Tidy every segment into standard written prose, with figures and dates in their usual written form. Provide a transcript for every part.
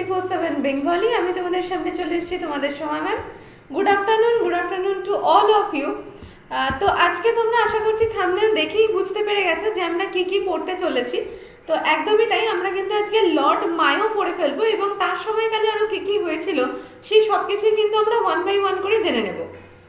24/7 Bengali. আমি তোমাদের সামনে চলে এসেছি তোমাদের সময় ma'am. Good afternoon to all of you. তো আজকে তোমরা আশা করছি থাম্বনেল দেখেই বুঝতে পেরে গেছো যে আমরা কি কি পড়তে চলেছি। তো একদমই তাই, আমরা কিন্তু আজকে লর্ড মায়ো পড়ে ফেলবো এবং তার সময়কালে আরো কি কি হয়েছিল সেই সবকিছুই কিন্তু আমরা 1 বাই 1 করে জেনে নেব।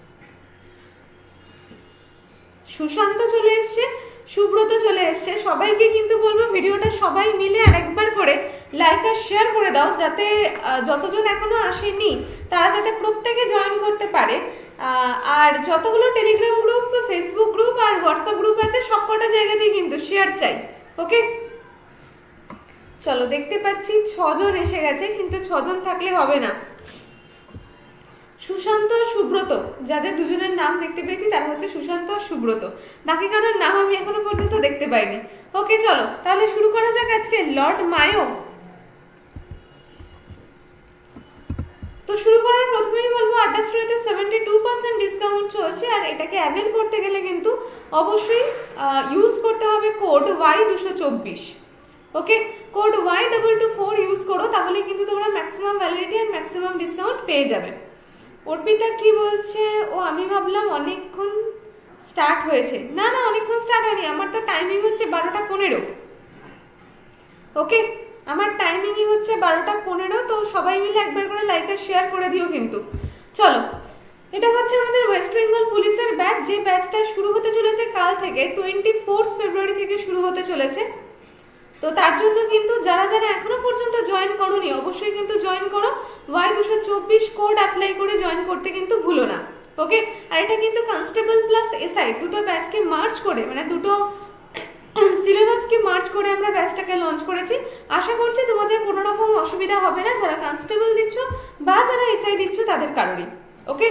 সুশান্ত চলে এসছে, সুব্রত চলে এসছে। সবাইকে কিন্তু বলবো ভিডিওটা সবাই মিলে আরেকবার করে লাইক আর শেয়ার করে দাও, যাতে যতজন এখনো আসেনি তারা যাতে প্রত্যেকে জয়েন করতে পারে। আর যতগুলো টেলিগ্রাম গ্রুপ, ফেসবুক গ্রুপ আর হোয়াটসঅ্যাপ গ্রুপ আছে সবকটা জায়গাতেই কিন্তু শেয়ার চাই। ওকে, চলো। দেখতে পাচ্ছি 6 জন এসে গেছে, কিন্তু 6 জন থাকলে হবে না। সুশান্ত, সুব্রত, যাদের দুজনের নাম দেখতে পেয়েছি তারা হচ্ছে সুশান্ত আর সুব্রত। বাকি কারোর নাম আমি এখনো পর্যন্ত দেখতে পাইনি। ওকে, চলো তাহলে শুরু করা যাক আজকে লর্ড মায়ো। তো শুরু করার প্রথমেই বলবো আড্ডা স্টোরিতে 72% ডিসকাউন্ট চলছে, আর এটাকে অ্যাভেল করতে গেলে কিন্তু অবশ্যই ইউজ করতে হবে কোড Y224। ওকে, কোড Y224 ইউজ করো, তাহলে কিন্তু তোমরা ম্যাক্সিমাম ভ্যালিডিটি আর ম্যাক্সিমাম ডিসকাউন্ট পেয়ে যাবে। অর্পিতা কি বলছে? ও আমি ভাবলাম অনেকক্ষণ স্টার্ট হয়েছে। না না, অনেকক্ষণ স্টার্ট হয়নি, আমার তো টাইমিং হচ্ছে 12টা 15। ওকে, আমার টাইমিংই হচ্ছে 12টা 15। তো সবাই মিলে একবার করে লাইক আর শেয়ার করে দিও কিন্তু। চলো, এটা হচ্ছে আমাদের ওয়েস্ট বেঙ্গল পুলিশের ব্যাচ, যে ব্যাচটা শুরু হতে চলেছে কাল থেকে, 24 ফেব্রুয়ারি থেকে শুরু হতে চলেছে। তো তার জন্য কিন্তু যারা যারা এখনো পর্যন্ত জয়েন করোনি অবশ্যই কিন্তু জয়েন করো। Y224 কোড অ্যাপ্লাই করে জয়েন করতে কিন্তু ভুলো না। ওকে, আর এটা কিন্তু কনস্টেবল প্লাস এসআই দুটো ব্যাচকে মার্চ করে, মানে দুটো সিলেবাসকে মার্চ করে আমরা ব্যাচটাকে লঞ্চ করেছি। আশা করছি তোমাদের কোনো রকম অসুবিধা হবে না, যারা কনস্টেবল দিচ্ছ বা যারা এসআই দিচ্ছ তাদের কারণে। ওকে,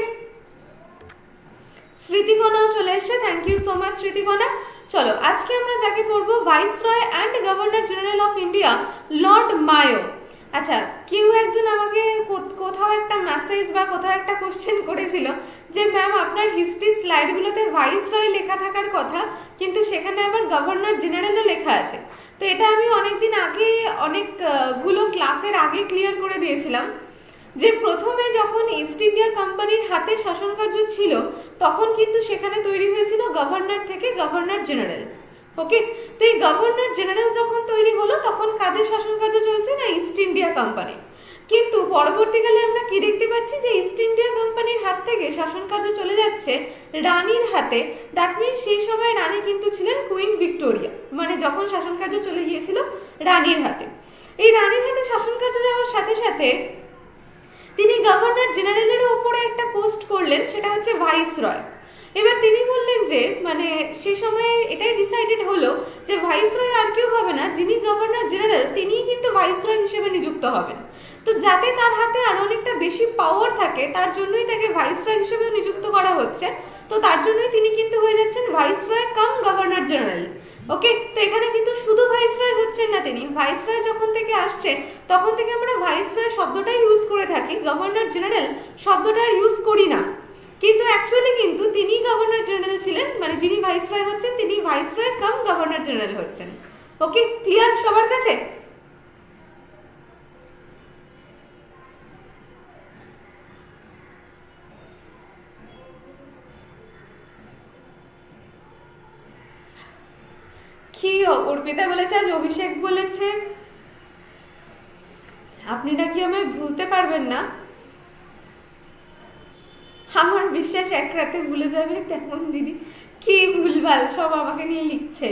স্মৃতিকণাও চলে এসছে, thank you so much Smritikana. চলো, আজকে আমরা যাকে পড়বো viceroy and governor general of India Lord Mayo. আচ্ছা, কেউ একজন আমাকে কোথাও একটা মেসেজ বা কোথাও একটা কোশ্চেন করেছিল যে ম্যাম আপনার হিস্ট্রি স্লাইডগুলোতে ভাইসরয় লেখা থাকার কথা, কিন্তু সেখানে আবার গভর্নর জেনারেলও লেখা আছে। তো এটা আমি অনেকদিন আগে অনেকগুলো ক্লাসের আগে ক্লিয়ার করে দিয়েছিলাম যে প্রথমে যখন ইস্ট ইন্ডিয়া কোম্পানির হাতে শাসন কার্য ছিল তখন কিন্তু সেখানে তৈরি হয়েছিল গভর্নর থেকে গভর্নর জেনারেল। ওকে, তো এই গভর্নর জেনারেল যখন তৈরি হলো তখন কাদের শাসন কার্য চলছে না, ইস্ট ইন্ডিয়া কোম্পানি। কিন্তু পরবর্তীকালে আমরা কি দেখতে পাচ্ছি যে ইস্ট ইন্ডিয়া কোম্পানির হাত থেকে শাসন কার্য চলে যাচ্ছে রানীর হাতে। দ্যাট মিনস সেই সময় রানী কিন্তু ছিলেন কুইন ভিক্টোরিয়া, মানে যখন শাসন কার্য চলে গিয়েছিল রানীর হাতে। এই রানীর হাতে শাসন কার্য যাওয়ার সাথে সাথে তিনি গভর্নর জেনারেলের উপরে একটা পোস্ট করলেন, সেটা হচ্ছে ভাইসরয়। এবার তিনি বললেন যে মানে সে সময় এটাই ডিসাইডেড হলো যে ভাইসরয় আর কেউ হবে না, যিনি গভর্নর জেনারেল তিনিই কিন্তু ভাইসরয় হিসেবে নিযুক্ত হবেন। তো যাতে তার হাতে আরো অনেকটা বেশি পাওয়ার থাকে তার জন্যই তাকে ভাইসরয় হিসেবে নিযুক্ত করা হচ্ছে। তো তার জন্যই তিনি কিন্তু হয়ে যাচ্ছেন viceroy cum governor general. Okay, তো এখানে কিন্তু শুধু ভাইসরয় হচ্ছেন না, তিনি ভাইসরয় যখন থেকে আসছে তখন থেকে আমরা ভাইসরয় শব্দটাই ইউজ করে থাকি, গভর্নর জেনারেল শব্দটা ইউজ করি না। কিন্তু অ্যাকচুয়ালি কিন্তু তিনি গভর্নর জেনারেল ছিলেন, মানে যিনি ভাইসরয় হচ্ছেন তিনি ভাইসরয় কাম গভর্নর জেনারেল হচ্ছেন। ওকে, ক্লিয়ার সবার কাছে? কি অর্পিতা বলেছে, আজ অভিষেক বলেছে আপনি নাকি আমায় ভুলতে পারবেন না। আমার বিশ্বাস এক রাতে ভুলে যাবে তেমন দিদি। কি ভুলভাল সব আমাকে নিয়ে লিখছে।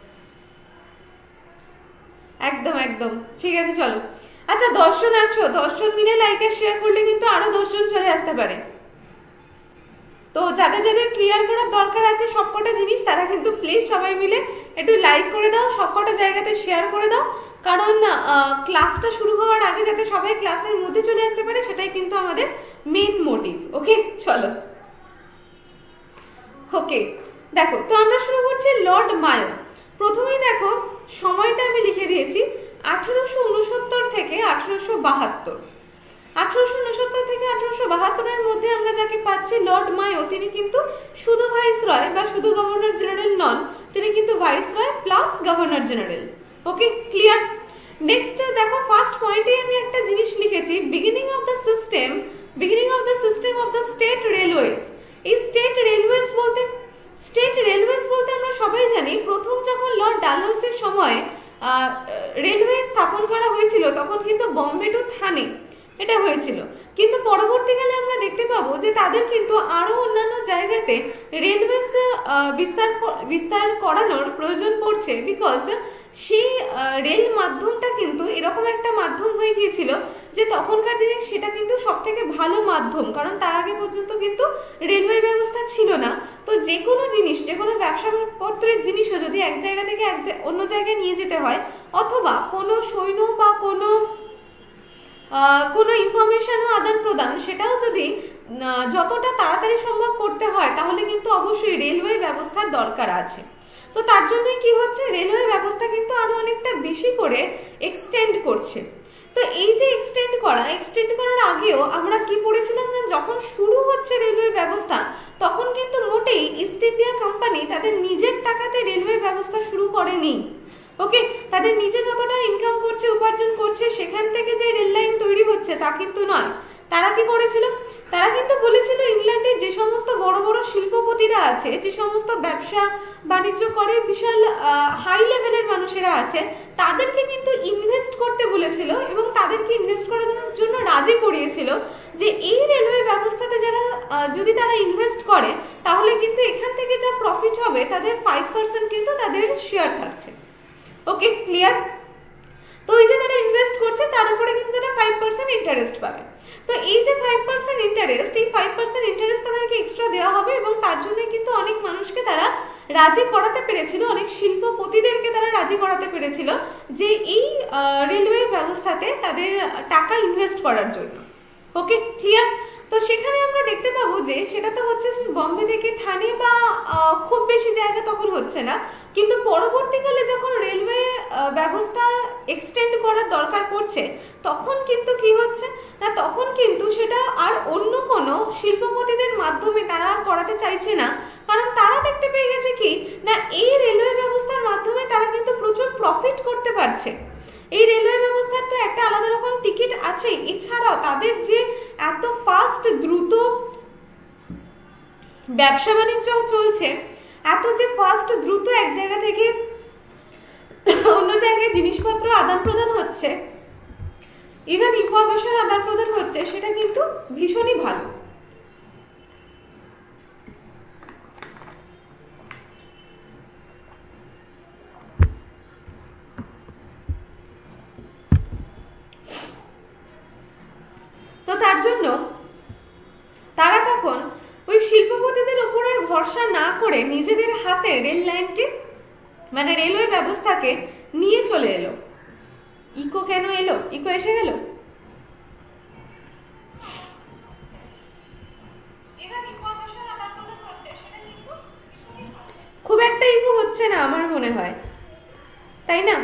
একদম একদম ঠিক আছে, চলো। আচ্ছা, 10 জন আছো, 10 জন মিলে লাইক আর শেয়ার করলে কিন্তু আরো 10 জন চলে আসতে পারে। তো যাদের যাদের ক্লিয়ার করার দরকার আছে সবকটা জিনিস তারা কিন্তু প্লিজ সবাই মিলে একটু লাইক করে দাও, সবকটা জায়গাতে শেয়ার করে দাও, কারণ ক্লাসটা শুরু হওয়ার আগে যাতে সবাই ক্লাসের মধ্যে চলে আসতে পারে সেটাই কিন্তু আমাদের মেইন মোটিভ। ওকে, চলো। ওকে, দেখো, তো আমরা শুরু করছি লর্ড মায়ো। প্রথমেই দেখো সময়টা আমি লিখে দিয়েছি 1869 থেকে 1872। 1869 থেকে 1872 মধ্যে আমরা যাকে পাচ্ছি লর্ড মায়ো, তিনি কিন্তু শুধু ভাইসরয় বা শুধু গভর্নর জেনারেল নন, তিনি কিন্তু viceroy plus governor general. Okay, clear? Next দেখো ফার্স্ট পয়েন্টে আমি একটা জিনিস লিখেছি, beginning of the system of the state railways. এই স্টেট রেলওয়েজ বলতে আমরা সবাই জানি প্রথম যখন লর্ড ডালহৌসির সময় রেলওয়ে স্থাপন করা হয়েছিল তখন কিন্তু বম্বে টু থানে এটা হয়েছিল, কিন্তু পরবর্তীকালে আমরা দেখতে পাবো যে তাদের কিন্তু আরো অন্যান্য জায়গাতে রেলওয়ে বিস্তার করানোর প্রয়োজন পড়ছে, বিকজ সেই রেল মাধ্যমটা কিন্তু এরকম একটা মাধ্যম হয়ে গিয়েছিল যে তখনকার দিনে সেটা কিন্তু সব থেকে ভালো মাধ্যম, কারণ তার আগে পর্যন্ত কিন্তু রেলওয়ে ব্যবস্থা ছিল না। তো যে কোনো জিনিস, যে কোনো ব্যবসাপত্রের জিনিসও যদি এক জায়গা থেকে অন্য জায়গায় নিয়ে যেতে হয়, অথবা কোনো সৈন্য বা কোনো ইনফরমেশন আদান প্রদান সেটাও যদি যতটা তাড়াতাড়ি সম্ভব করতে হয় তাহলে কিন্তু অবশ্যই রেলওয়ে ব্যবস্থার দরকার আছে। তো তার জন্যই কি হচ্ছে, রেলওয়ে ব্যবস্থা কিন্তু আরো অনেকটা বেশি করে এক্সটেন্ড করছে। তো এই যে এক্সটেন্ড করার আগেও আমরা কি পড়েছিলাম না, যখন শুরু হচ্ছে রেলওয়ে ব্যবস্থা তখন কিন্তু মোটেই ইস্ট ইন্ডিয়া কোম্পানি তাদের নিজের টাকাতে রেলওয়ে ব্যবস্থা শুরু করেনি। ওকে, তাদের নিজে যতটা ইনকাম করছে, উপার্জন করছে, সেখান থেকে যে রেল লাইন তৈরি হচ্ছে তা কিন্তু নয়। তারা কি করেছিল, তারা কিন্তু বলেছিল ইংল্যান্ডের যে সমস্ত বড় বড় শিল্পপতিরা আছে, যে সমস্ত ব্যবসা বাণিজ্য করে বিশাল হাই লেভেলের মানুষেরা আছে, তাদেরকে কিন্তু ইনভেস্ট করতে বলেছিল এবং তাদেরকে ইনভেস্ট করার জন্য রাজি করিয়েছিল যে এই রেলওয়ে ব্যবস্থাতে যারা যদি তারা ইনভেস্ট করে তাহলে কিন্তু এখান থেকে যা প্রফিট হবে তাদের 5% কিন্তু তাদের শেয়ার থাকছে। Okay, clear? তো এই যে তারা ইনভেস্ট করছে তার উপরে কিন্তু তারা 5% ইন্টারেস্ট পাবে। তো এই যে 5% ইন্টারেস্ট, এই 5% ইন্টারেস্ট তাদেরকে এক্সট্রা দেওয়া হবে এবং তার জন্য কিন্তু অনেক মানুষকে তারা রাজি করাতে পেরেছিল, অনেক শিল্পপতিদেরকে তারা রাজি করাতে পেরেছিল যে এই রেলওয়ে ব্যবস্থাতে তাদের টাকা ইনভেস্ট করার জন্য। Okay, clear? তো সেখানে আমরা দেখতে পাবো যে সেটা তো হচ্ছে বম্বে থেকে থানে বা খুব বেশি জায়গা তখন হচ্ছে না, কিন্তু পরবর্তীকালে যখন রেলওয়ে ব্যবস্থা এক্সটেন্ড করার দরকার পড়ছে তখন কিন্তু কি হচ্ছে না, তখন কিন্তু সেটা আর অন্য কোনো শিল্পপতিদের মাধ্যমে তারা আর করাতে চাইছে না, কারণ তারা দেখতে পেয়ে গেছে কি না এই রেলওয়ে ব্যবস্থার মাধ্যমে তারা কিন্তু প্রচুর প্রফিট করতে পারছে। এই রেলওয়ে ব্যবস্থার তো একটা আলাদা রকম টিকিট আছে, এছাড়াও তাদের যে এত ফাস্ট দ্রুত ব্যবসা বাণিজ্য চলছে, এত যে ফাস্ট দ্রুত এক জায়গা থেকে অন্য জায়গায় জিনিসপত্র আদান প্রদান হচ্ছে, ইভেন ইনফরমেশন আদান প্রদান হচ্ছে, সেটা কিন্তু ভীষণই ভালো। তো তার জন্য তারা তখন ওই শিল্পপতিদের উপর আর ভরসা না করে নিজেদের হাতে রেল লাইনকে মানে রেলওয়ে ব্যবস্থাকে নিয়ে চলে এলো। ইকো কেন এলো? ইকো এসে গেল? খুব একটা ইকো হচ্ছে না আমার মনে হয়, তাই না?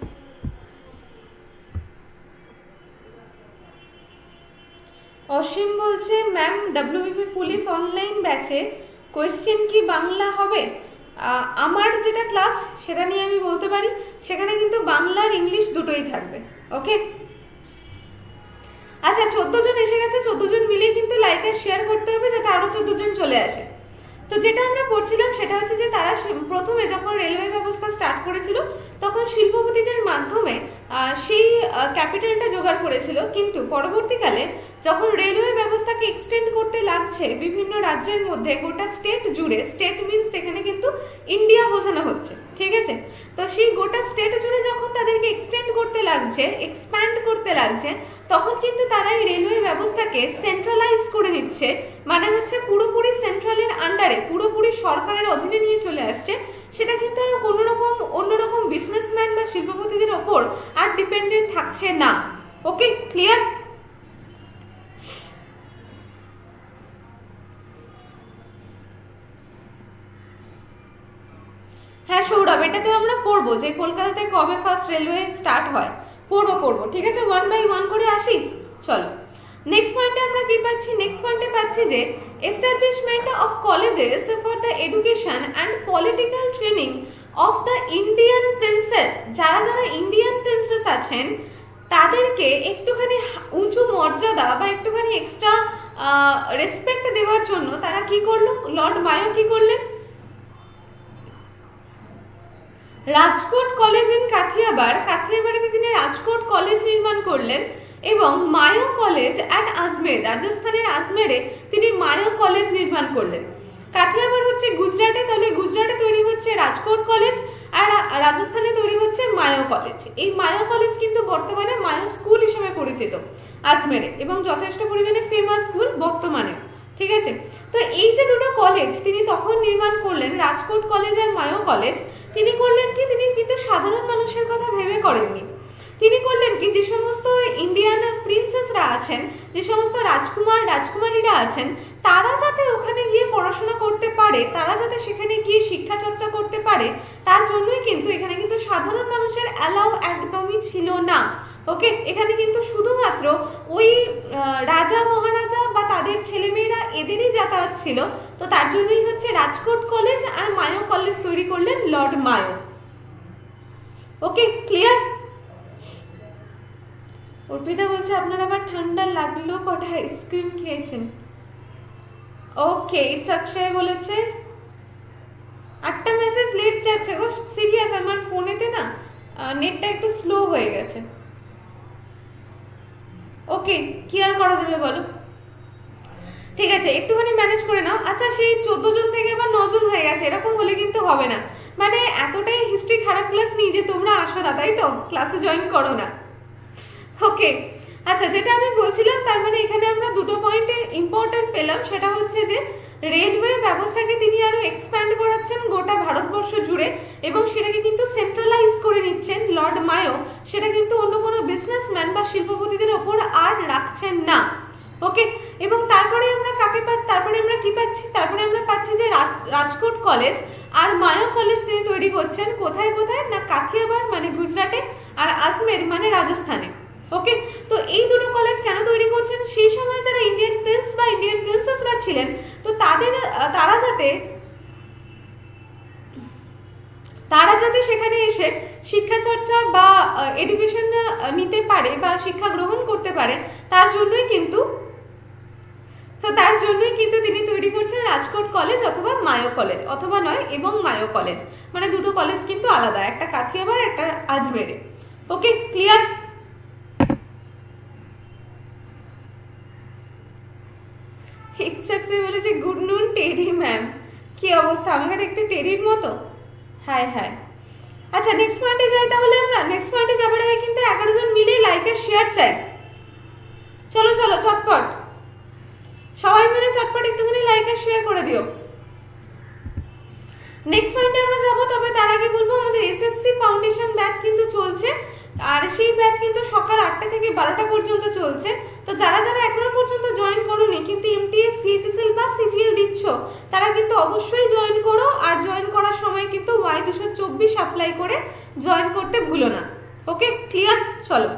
অসীম বলছে ম্যাম ডব্লিউবিপি পুলিশ অনলাইন ব্যাচে কোয়েশ্চেন কি বাংলা হবে? আমার যেটা ক্লাস সেটা নিয়ে আমি বলতে পারি, সেখানে কিন্তু বাংলা আর ইংলিশ দুটোই থাকবে। ওকে, আচ্ছা 14 জন এসে গেছে, 14 জন মিলিয়ে কিন্তু লাইক আর শেয়ার করতে হবে যাতে আরো 14 জন চলে আসে। তো যেটা আমরা পড়ছিলাম সেটা হচ্ছে যে তারা প্রথমে যখন রেলওয়ে ব্যবস্থা স্টার্ট করেছিল তখন শিল্পপতিদের মাধ্যমে সেই ক্যাপিটালটা জোগাড় করেছিল, কিন্তু পরবর্তীকালে যখন রেলওয়ে ব্যবস্থাকে এক্সটেন্ড করতে লাগছে বিভিন্ন রাজ্যের মধ্যে গোটা স্টেট জুড়ে, স্টেট মিনস সেখানে কিন্তু ইন্ডিয়া বোঝানো হচ্ছে, ঠিক আছে? তো সেই গোটা স্টেট জুড়ে যখন তাদেরকে এক্সটেন্ড করতে লাগছে, এক্সপ্যান্ড করতে লাগছে, তখন কিন্তু তারা এই রেলওয়ে ব্যবস্থাকে সেন্ট্রালাইজ করে নিচ্ছে, মানে হচ্ছে পুরোপুরি সেন্ট্রালের আন্ডারে, পুরোপুরি সরকারের অধীনে নিয়ে চলে আসছে। সেটা কিন্তু আর কোনো রকম অন্যরকম বিজনেসম্যান বা শিল্পপতিদের ওপর আর ডিপেন্ডেন্ট থাকছে না। Okay, clear? হ্যাঁ সৌরভ, এটা তো আমরা পড়বো যে কলকাতাতে কবে ফার্স্ট রেলওয়ে স্টার্ট হয়, পড়বো, ঠিক আছে? 1 by 1 করে আসি। চলো নেক্সট পয়েন্টে আমরা কি পাচ্ছি? নেক্সট পয়েন্টে পাচ্ছি যে establishment of colleges for the education and political training of the Indian princes, যারা যারা ইন্ডিয়ান প্রিন্সেস আছেন তাদেরকে একটুখানি উঁচু মর্যাদা বা একটুখানি এক্সট্রা রেসপেক্ট দেওয়ার জন্য তারা কি করলো, লর্ড মায়ো কি করলেন, রাজকোট কলেজ ইন কাথিয়াবাড়ে তিনি রাজকোট কলেজ নির্মাণ করলেন এবং মায়ো কলেজ অ্যাট আজমের, রাজস্থানের আজমেরে তিনি মায়ো কলেজ নির্মাণ করলেন। কাথিয়াবাড় হচ্ছে গুজরাটে, তাহলে গুজরাটে তৈরি হচ্ছে রাজকোট কলেজ আর রাজস্থানে তৈরি হচ্ছে মায়ো কলেজ। এই মায়ো কলেজ কিন্তু বর্তমানে মায়ো স্কুল হিসেবে পরিচিত আজমেরে এবং যথেষ্ট পরিমাণে ফেমাস স্কুল বর্তমানে, ঠিক আছে। তো এই যে দুটো কলেজ তিনি তখন নির্মাণ করলেন, রাজকোট কলেজ আর মায়ো কলেজ, তিনি করলেন কি, তিনি কিন্তু সাধারণ মানুষের কথা ভেবে করেননি। তিনি করলেন কি, যে সমস্ত ইন্ডিয়ান প্রিন্সেসরা আছেন, যে সমস্ত রাজকুমার রাজকুমারীরা আছেন, তারা যাতে ওখানে গিয়ে পড়াশোনা করতে পারে, তারা যাতে সেখানে গিয়ে শিক্ষা চর্চা করতে পারে, তার জন্যই কিন্তু এখানে কিন্তু সাধারণ মানুষের অ্যালাউ একদমই ছিল না। ওকে, এখানে কিন্তু শুধুমাত্র ওই রাজা মহারাজা বা তাদের ছেলেমেয়েরা এদেরই যাতায়াত ছিল। তো তার জন্যই হচ্ছে রাজকোট কলেজ আর মায়ো কলেজ তৈরি করলেন Lord Mayo. Okay, clear? Arpita বলছে আপনার আবার ঠান্ডা লাগলো, কটা আইসক্রিম খেয়েছেন? ওকে, ইটস অক্ষয় বলেছে 8টা মেসেজ লেট যাচ্ছে গো, সিরিয়াস, আমার ফোনেতে না নেটটা একটু স্লো হয়ে গেছে। ওকে, কি আর করা যাবে বলো, ঠিক আছে, একটুখানি ম্যানেজ করে নাও। আচ্ছা, সেই 14 জন থেকে আবার 9 জন হয়ে গেছে, এরকম হলে কিন্তু হবে না। মানে এতটাই হিস্ট্রি খারাপ ক্লাস নিয়ে যে তোমরা আসো না, তাই তো, ক্লাসে জয়েন করো না। ওকে, আচ্ছা, যেটা আমি বলছিলাম, তার মানে এখানে আমরা দুটো পয়েন্টে ইম্পর্টেন্ট পেলাম। সেটা হচ্ছে যে রেলওয়ে ব্যবস্থাকে তিনি আরো এক্সপ্যান্ড করাচ্ছেন গোটা ভারতবর্ষ জুড়ে এবং সেটাকে কিন্তু সেন্ট্রালাইজ করে নিচ্ছেন লর্ড মায়ো। সেটা কিন্তু অন্য কোনো বিজনেসম্যান বা শিল্পপতিদের ওপর আর রাখছেন না। ওকে, এবং তারপরে আমরা তারপরে আমরা কি পাচ্ছি, তারপরে আমরা পাচ্ছি যে রাজকোট কলেজ আর মায়ো কলেজ তিনি তৈরি করছেন কোথায় কোথায় না, কাথিয়াবাড় মানে গুজরাটে আর আজমের মানে রাজস্থানে। ওকে, তো এই দুটো কলেজ কেন তৈরি করছেন, সেই সময় যারা ইন্ডিয়ান প্রিন্স বা ইন্ডিয়ান প্রিন্সেসরা ছিলেন, তো তারা যাতে সেখানে এসে শিক্ষা চর্চা বা এডুকেশন নিতে পারে বা শিক্ষা গ্রহণ করতে পারে, তার জন্যই কিন্তু তিনি তৈরি করছেন রাজকোট কলেজ অথবা মায়ো কলেজ, অথবা নয় এবং মায়ো কলেজ, মানে দুটো কলেজ কিন্তু আলাদা, একটা কাথিয়াবাড় একটা আজমেরে। Okay, clear? বলেছে গুড নুন টেডি ম্যাম, কি অবস্থা, আমাকে দেখতে টেডির মতো? হ্যাঁ হ্যাঁ। আচ্ছা, নেক্সট পয়েন্টে যাই তাহলে। আমরা নেক্সট পয়েন্টে যাবার আগে কিন্তু 11 জন মিলে লাইক আর শেয়ার চাই। চলো চলো চটপট সবাই মিলে চটপট একটুখানি লাইক আর শেয়ার করে দিও। নেক্সট পয়েন্টে আমরা যাব, তবে তার আগে বলবো আমাদের এসএসসি ফাউন্ডেশন ব্যাচ কিন্তু চলছে, আর সেই ব্যাচ কিন্তু সকাল 8টা থেকে 12টা পর্যন্ত চলছে। তো যারা যারা এখনো পর্যন্ত জয়েন করোনি কিন্তু এমটিএস, সিএইচএসএল বা সিজিএল দিচ্ছ, তারা কিন্তু অবশ্যই জয়েন করো। আর জয়েন করার সময় কিন্তু Y224 অ্যাপ্লাই করে জয়েন করতে ভুলো না। Okay, clear? চলো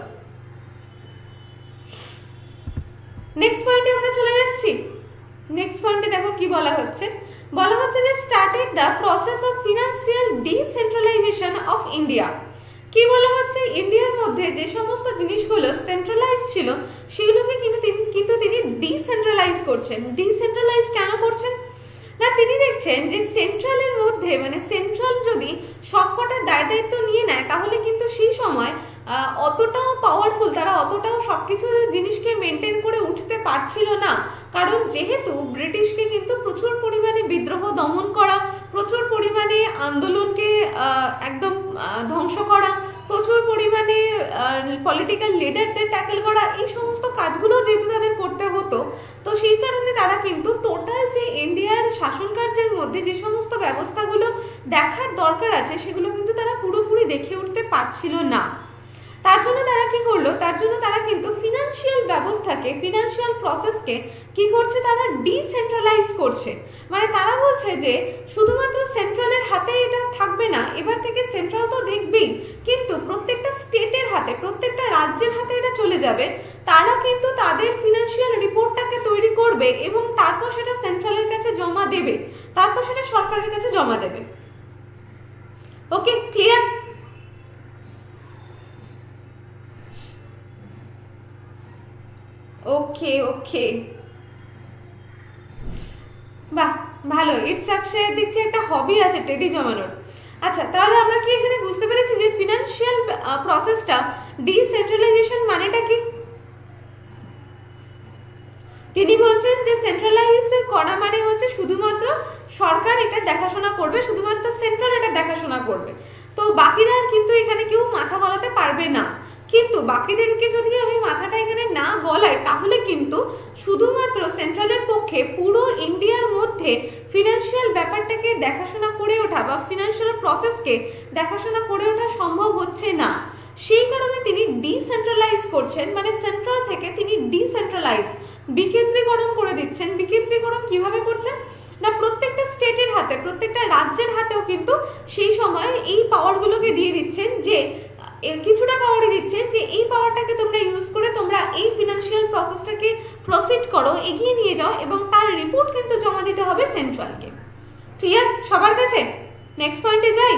নেক্সট পয়েন্টে আমরা চলে যাচ্ছি। নেক্সট পয়েন্টে দেখো কি বলা হচ্ছে যে started the process of financial decentralisation of India. কি বলা হচ্ছে, ইন্ডিয়ার মধ্যে যে সমস্ত জিনিসগুলো সেন্ট্রালাইজ ছিল সেগুলোকে কিন্তু তিনি ডিসেন্ট্রালাইজ করছেন। ডিসেন্ট্রালাইজ কেন করছেন না, তিনি দেখছেন যে সেন্ট্রালের মধ্যে মানে সেন্ট্রাল যদি সবকটা দায় দায়িত্ব নিয়ে নেয় তাহলে কিন্তু সেই সময় অতটাও পাওয়ারফুল, তারা অতটাও সবকিছু জিনিসকে মেনটেন করে উঠতে পারছিল না। কারণ যেহেতু ব্রিটিশকে কিন্তু প্রচুর পরিমাণে বিদ্রোহ দমন করা, প্রচুর পরিমাণে আন্দোলনকে একদম ধ্বংস করা, প্রচুর পরিমাণে পলিটিক্যাল লিডারদের ট্যাকেল করা, এই সমস্ত কাজগুলো যেহেতু তাদের করতে হতো, তো সেই কারণে তারা কিন্তু টোটাল যে ইন্ডিয়ার শাসন কার্যের মধ্যে যে সমস্ত ব্যবস্থাগুলো দেখার দরকার আছে সেগুলো কিন্তু তারা পুরোপুরি দেখে উঠতে পারছিল না। তার জন্য তারা কি করলো, তার জন্য তারা কিন্তু ফিনান্সিয়াল ব্যবস্থাকে, ফিনান্সিয়াল প্রসেসকে কি করছে, তারা ডিসেন্ট্রালাইজ করছে। মানে তারা বলছে যে শুধুমাত্র সেন্ট্রালের হাতে এটা থাকবে না, এবার থেকে সেন্ট্রাল তো দেখবেই, কিন্তু প্রত্যেকটা স্টেটের হাতে, প্রত্যেকটা রাজ্যের হাতে এটা চলে যাবে। তারা কিন্তু তাদের ফিনান্সিয়াল রিপোর্টটাকে তৈরি করবে এবং তারপর সেটা সেন্ট্রালের কাছে জমা দেবে, তারপর সেটা সরকারের কাছে জমা দেবে। ওকে, ক্লিয়ার? ওকে ওকে, বাহ ভালো। ইটস অক্ষয়ের দেখছি একটা হবি আছে টেডি জমানোর। আচ্ছা, তাহলে আমরা কি এখানে বুঝতে পেরেছি যে ফিনান্সিয়াল প্রসেসটা ডিসেন্ট্রালাইজেশন মানেটা কি? তিনি বলছেন যে সেন্ট্রালাইজ করা মানে হচ্ছে শুধুমাত্র সরকার এটা দেখাশোনা করবে, শুধুমাত্র সেন্ট্রাল এটা দেখাশোনা করবে, তো বাকিরা কিন্তু এখানে কেউ মাথা গলাতে পারবে না। কিন্তু বাকিদেরকে যদি আমি মাথাটা এখানে না গলাই, তাহলে কিন্তু শুধুমাত্র সেন্ট্রালের পক্ষে পুরো ইন্ডিয়ার মধ্যে ফিনান্সিয়াল ব্যাপারটাকে দেখাশোনা করে ওঠা বা ফিনান্সিয়াল প্রসেসকে দেখাশোনা করে ওঠা সম্ভব হচ্ছে না। সেই কারণে তিনি ডিসেন্ট্রালাইজ করছেন, মানে সেন্ট্রাল থেকে তিনি ডিসেন্ট্রালাইজ বিকেন্দ্রীকরণ করে দিচ্ছেন। বিকেন্দ্রীকরণ কিভাবে করছেন না, প্রত্যেকটা স্টেটের হাতে, প্রত্যেকটা রাজ্যের হাতেও কিন্তু সেই সময় এই পাওয়ারগুলোকে দিয়ে দিচ্ছেন, যে কিছুটা পাওয়ারই দিচ্ছেন যে এই পাওয়ারটাকে তোমরা ইউজ করে তোমরা এই ফিনান্সিয়াল প্রসেসটাকে প্রসিড করো, এগিয়ে নিয়ে যাও, এবং তার রিপোর্ট কিন্তু জমা দিতে হবে সেন্ট্রালকে। ক্লিয়ার সবার কাছে? নেক্সট পয়েন্টে যাই।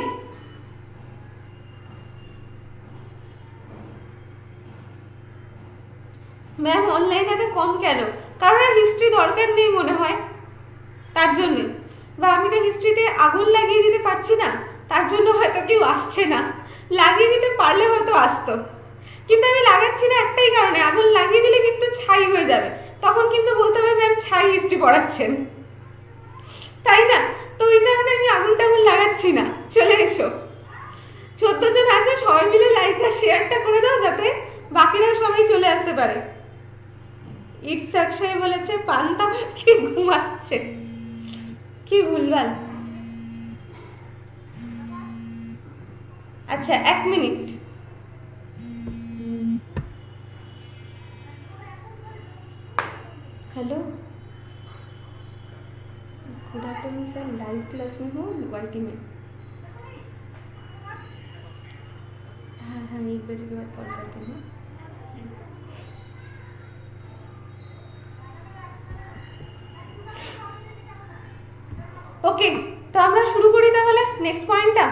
ম্যাম অনলাইনে এত কম কেন? কারণ আর হিস্ট্রি দরকার নেই মনে হয়, তার জন্য, বা আমি তো হিস্ট্রিতে আগুন লাগিয়ে দিতে পারছি না, তার জন্য হয়তো কেউ আসছে না। লাগিয়ে দিতে পারলে হয়তো আসতো, কিন্তু আমি লাগাচ্ছি না একটাই কারণে, আগুন লাগিয়ে দিলে কিন্তু ছাই হয়ে যাবে, তখন কিন্তু বলতে হবে ম্যাম ছাই হিস্ট্রি পড়াচ্ছেন, তাই না? তো ওই কারণে আমি আগুন টাগুন লাগাচ্ছি না। চলে এসো, 14 জন আছে, সবাই মিলে লাইক আর শেয়ারটা করে দাও যাতে বাকিরাও সবাই চলে আসতে পারে। ইটস অক্ষয় বলেছে পান্তা ভাত খেয়ে ঘুমাচ্ছে, কি ভুলভাল। আচ্ছা 1 minute. Hello, good afternoon sir, live class में हो वाईटी में? हाँ हाँ 1 बजे के बाद कॉल करते हैं। ওকে, তো আমরা শুরু করি তাহলে নেক্সট পয়েন্টটা।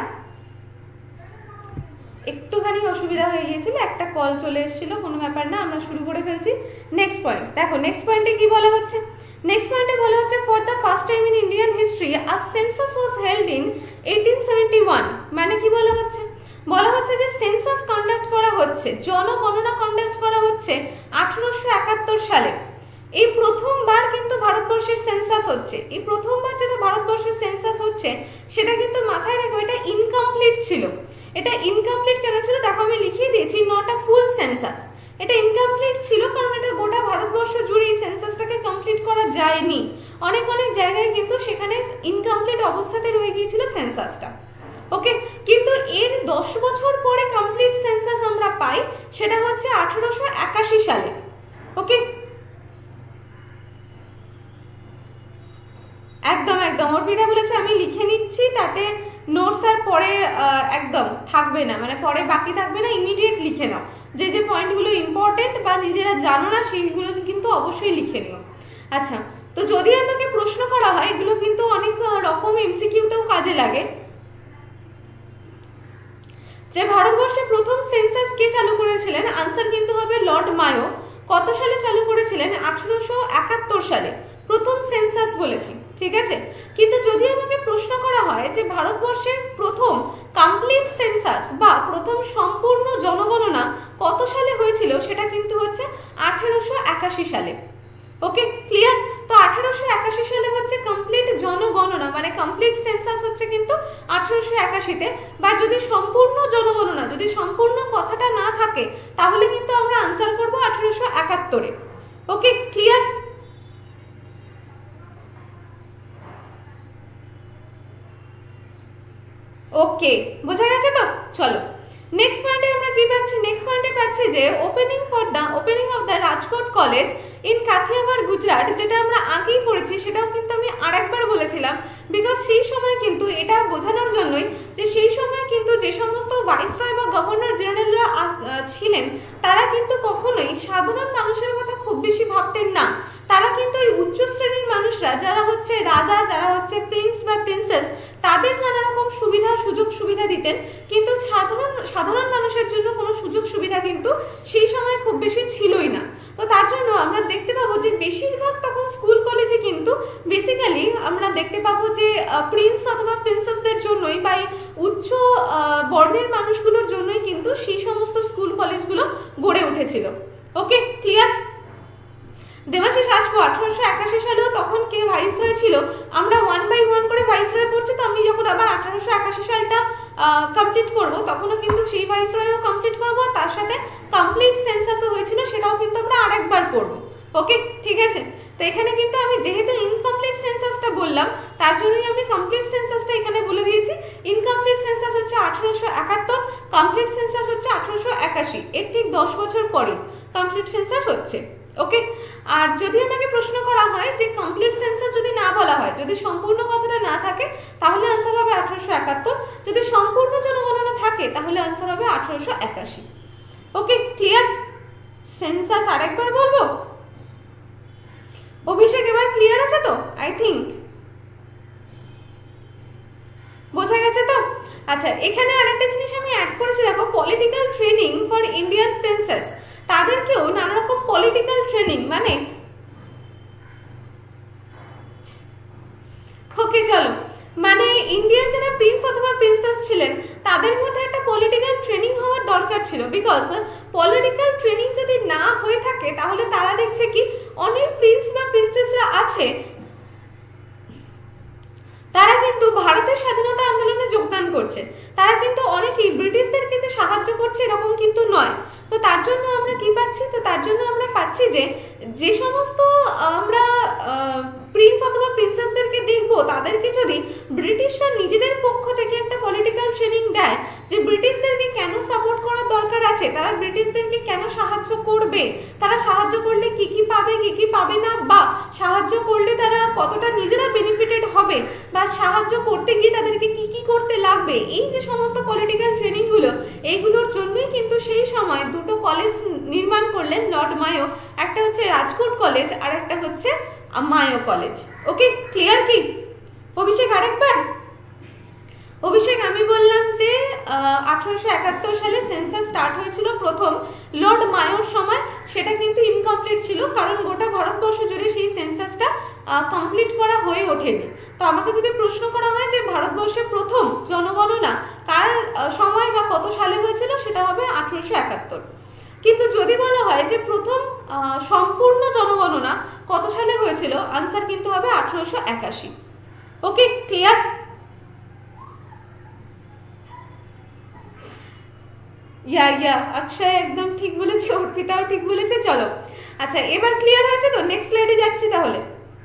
একটুখানি অসুবিধা হয়ে গিয়েছিল, একটা কল চলে এসেছিল, কোনো ব্যাপার না, আমরা শুরু করে ফেলছি। নেক্সট পয়েন্ট দেখো, নেক্সট পয়েন্টে কি বলা হচ্ছে? নেক্সট পয়েন্টে বলা হচ্ছে for the first time in Indian history a census was held in 1871। মানে কি বলা হচ্ছে? বলা হচ্ছে যে সেন্সাস কন্ডাক্ট করা হচ্ছে, জনগণনা কন্ডাক্ট করা হচ্ছে 1871 সালে। এই প্রথমবার কিন্তু ভারতবর্ষের সেন্সাস হচ্ছে। এই প্রথমবার যেটা ভারতবর্ষের সেন্সাস হচ্ছে সেটা কিন্তু মাথায় রেখো, এটা ইনকমপ্লিট ছিল। এটা ইনকমপ্লিট কেন ছিল দেখো, আমি লিখিয়ে দিয়েছি, নট আ ফুল সেন্সাস। এটা ইনকমপ্লিট ছিল কারণ এটা গোটা ভারতবর্ষ জুড়ে এই সেন্সাসটাকে কমপ্লিট করা যায়নি। অনেক অনেক জায়গায় কিন্তু সেখানে ইনকমপ্লিট অবস্থাতে রয়ে গিয়েছিল সেন্সাসটা। ওকে, কিন্তু এর 10 বছর পরে কমপ্লিট সেন্সাস আমরা পাই, সেটা হচ্ছে 1881 সালে। ওকে, একদম একদম অর্পিতা বলেছে আমি লিখে নিচ্ছি, তাতে নোটস আর পরে একদম থাকবে না, মানে পরে বাকি থাকবে না, ইমিডিয়েট লিখে নাও। যে যে পয়েন্টগুলো ইম্পর্টেন্ট বা নিজেরা জানো না সেইগুলো কিন্তু অবশ্যই লিখে নিও। আচ্ছা, তো যদি আমাকে প্রশ্ন করা হয়, এগুলো কিন্তু অনেক রকম এমসিকিউতেও কাজে লাগে, যে ভারতবর্ষে প্রথম সেন্সাস কে চালু করেছিলেন, আনসার কিন্তু হবে লর্ড মায়ো। কত সালে চালু করেছিলেন? 1871 সালে প্রথম সেন্সাস বলেছি, ঠিক আছে। কিন্তু যদি আমাকে প্রশ্ন করা হয় যে ভারতবর্ষের প্রথম কমপ্লিট সেন্সাস বা প্রথম সম্পূর্ণ জনগণনা কত সালে হয়েছিল, সেটা কিন্তু হচ্ছে 1881 সালে। Okay, clear? তো 1881 সালে হচ্ছে কমপ্লিট জনগণনা, মানে কমপ্লিট সেন্সাস হচ্ছে কিন্তু 1881-তে। বা যদি সম্পূর্ণ জনগণনা, যদি সম্পূর্ণ কথাটা না থাকে, তাহলে কিন্তু আমরা আনসার করব 1871-এ। ওকে, ক্লিয়ার? ওকে, বোঝা গেছে তো? চলো নেক্সট পয়েন্টে আমরা কি পাচ্ছি? নেক্সট পয়েন্টে পাচ্ছি যে opening of the Rajkot college in Kathiawar Gujarat, যেটা আমরা আগেই পড়েছি, সেটাও কিন্তু আমি আরেকবার বলেছিলাম, বিকজ সেই সময় কিন্তু এটা বোঝানোর জন্যই যে সেই সময় কিন্তু যে সমস্ত ভাইসরয় বা গভর্নর জেনারেলরা ছিলেন, তারা কিন্তু কখনোই সাধারণ মানুষের কথা খুব বেশি ভাবতেন না। তারা কিন্তু এই উচ্চ শ্রেণীর মানুষরা যারা হচ্ছে রাজা, যারা হচ্ছে প্রিন্স বা প্রিন্সেস, তাদের নানা রকম সুবিধা সুযোগ সুবিধা দিতেন, কিন্তু সাধারণ মানুষের জন্য কোনো সুযোগ সুবিধা কিন্তু সেই সময় খুব বেশি ছিলই না। তো তার জন্য আমরা দেখতে পাবো যে বেশিরভাগ তখন স্কুল কলেজে কিন্তু বেসিক্যালি আমরা দেখতে পাবো যে প্রিন্স অথবা প্রিন্সেসদের জন্যই বা উচ্চ বর্ণের মানুষগুলোর জন্যই কিন্তু সেই সমস্ত স্কুল কলেজগুলো গড়ে উঠেছিল। ওকে, ক্লিয়ার? দেবাশিস আসবো 1881 সালেও তখন কে ভাইসরয় ছিল, আমরা 1 বাই 1 করে ভাইসরয় পড়ছি। তো আমি যখন আবার 1881 সালটা কমপ্লিট করব তখনও কিন্তু সেই ভাইসরয়ও কমপ্লিট করব, তার সাথে কমপ্লিট সেন্সাসও হয়েছিল সেটাও কিন্তু আমরা আরেকবার পড়ব। ওকে, ঠিক আছে? তো এখানে কিন্তু আমি যেহেতু ইনকমপ্লিট সেন্সাসটা বললাম তার জন্যই আমি কমপ্লিট সেন্সাসটা এখানে বলে দিয়েছি। ইনকমপ্লিট সেন্সাস হচ্ছে 1871, কমপ্লিট সেন্সাস হচ্ছে 1881, এর ঠিক 10 বছর পরে কমপ্লিট সেন্সাস হচ্ছে। ওকে, আর যদি আমাকে প্রশ্ন করা হয় যে কমপ্লিট সেন্সাস যদি না বলা হয়, যদি সম্পূর্ণ কথাটা না থাকে, তাহলে आंसर হবে 1871, যদি সম্পূর্ণ জনগণনা থাকে তাহলে आंसर হবে 1881। ওকে, ক্লিয়ার? সেন্সাস আরেকবার বলবো। অভিষেক এবার ক্লিয়ার আছে তো? আই থিংক বোঝা গেছে তো? আচ্ছা, এখানে আরেকটা জিনিস আমি অ্যাড করেছি, দেখো, political training for Indian princes. তাদেরকেও নানা রকম পলিটিক্যাল ট্রেনিং, মানে ওকে চলো, মানে ইন্ডিয়ান যারা প্রিন্স অথবা প্রিন্সেস ছিলেন তাদের মধ্যে একটা পলিটিক্যাল ট্রেনিং হওয়ার দরকার ছিল। বিকজ পলিটিক্যাল ট্রেনিং যদি না হয়ে থাকে তাহলে তারা দেখছে কি অনেক প্রিন্স বা প্রিন্সেসরা আছে তারা কিন্তু ভারতের স্বাধীনতা আন্দোলনে যোগদান করছে, তারা কিন্তু অনেকেই ব্রিটিশদেরকে যে সাহায্য করছে এরকম কিন্তু নয়। তো তার জন্য আমরা কি পাচ্ছি? তো তার জন্য আমরা পাচ্ছি যে সমস্ত আমরা প্রিন্স অথবা প্রিন্সেসদেরকে দেখবো তাদেরকে যদি ব্রিটিশরা নিজেদের পক্ষ থেকে একটা পলিটিক্যাল ট্রেনিং দেয় যে ব্রিটিশদেরকে কেন সাপোর্ট করার দরকার আছে, তারা ব্রিটিশদেরকে কেন সাহায্য করবে, তারা সাহায্য করলে কি কি পাবে কি কি পাবে না, বা সাহায্য করলে তারা কতটা নিজেরা বেনিফিটেড হবে, বা সাহায্য করতে গিয়ে তাদেরকে কি কি করতে লাগবে, এই যে সমস্ত পলিটিক্যাল ট্রেনিং গুলো, এইগুলোর জন্যই কিন্তু সেই সময় দুটো কলেজ নির্মাণ করলেন লর্ড মায়ো। একটা হচ্ছে রাজকোট কলেজ আর একটা হচ্ছে মায়ো কলেজ। ওকে, ক্লিয়ার? কি অভিষেক আরেকবার? অভিষেক, আমি বললাম যে 1871 সালে সেন্সাস স্টার্ট হয়েছিল প্রথম লর্ড মায়োর সময়, সেটা কিন্তু ইনকমপ্লিট ছিল কারণ গোটা ভারতবর্ষ জুড়ে সেই সেন্সাসটা কমপ্লিট করা হয়ে ওঠেনি। তো আমাকে যদি প্রশ্ন করা হয় যে ভারতবর্ষে প্রথম জনগণনা কার সময় বা কত সালে হয়েছিল, সেটা হবে 1871। কিন্তু যদি বলা হয় যে প্রথম সম্পূর্ণ জনগণনা কত সালে হয়েছিল, আনসার কিন্তু হবে 1881। ওকে, ক্লিয়ার? ইয়া অক্ষয় একদম ঠিক বলেছে, অর্পিতাও ঠিক বলেছে। চলো, আচ্ছা, এবার ক্লিয়ার হয়েছে তো? নেক্সট স্লাইডে যাচ্ছি তাহলে।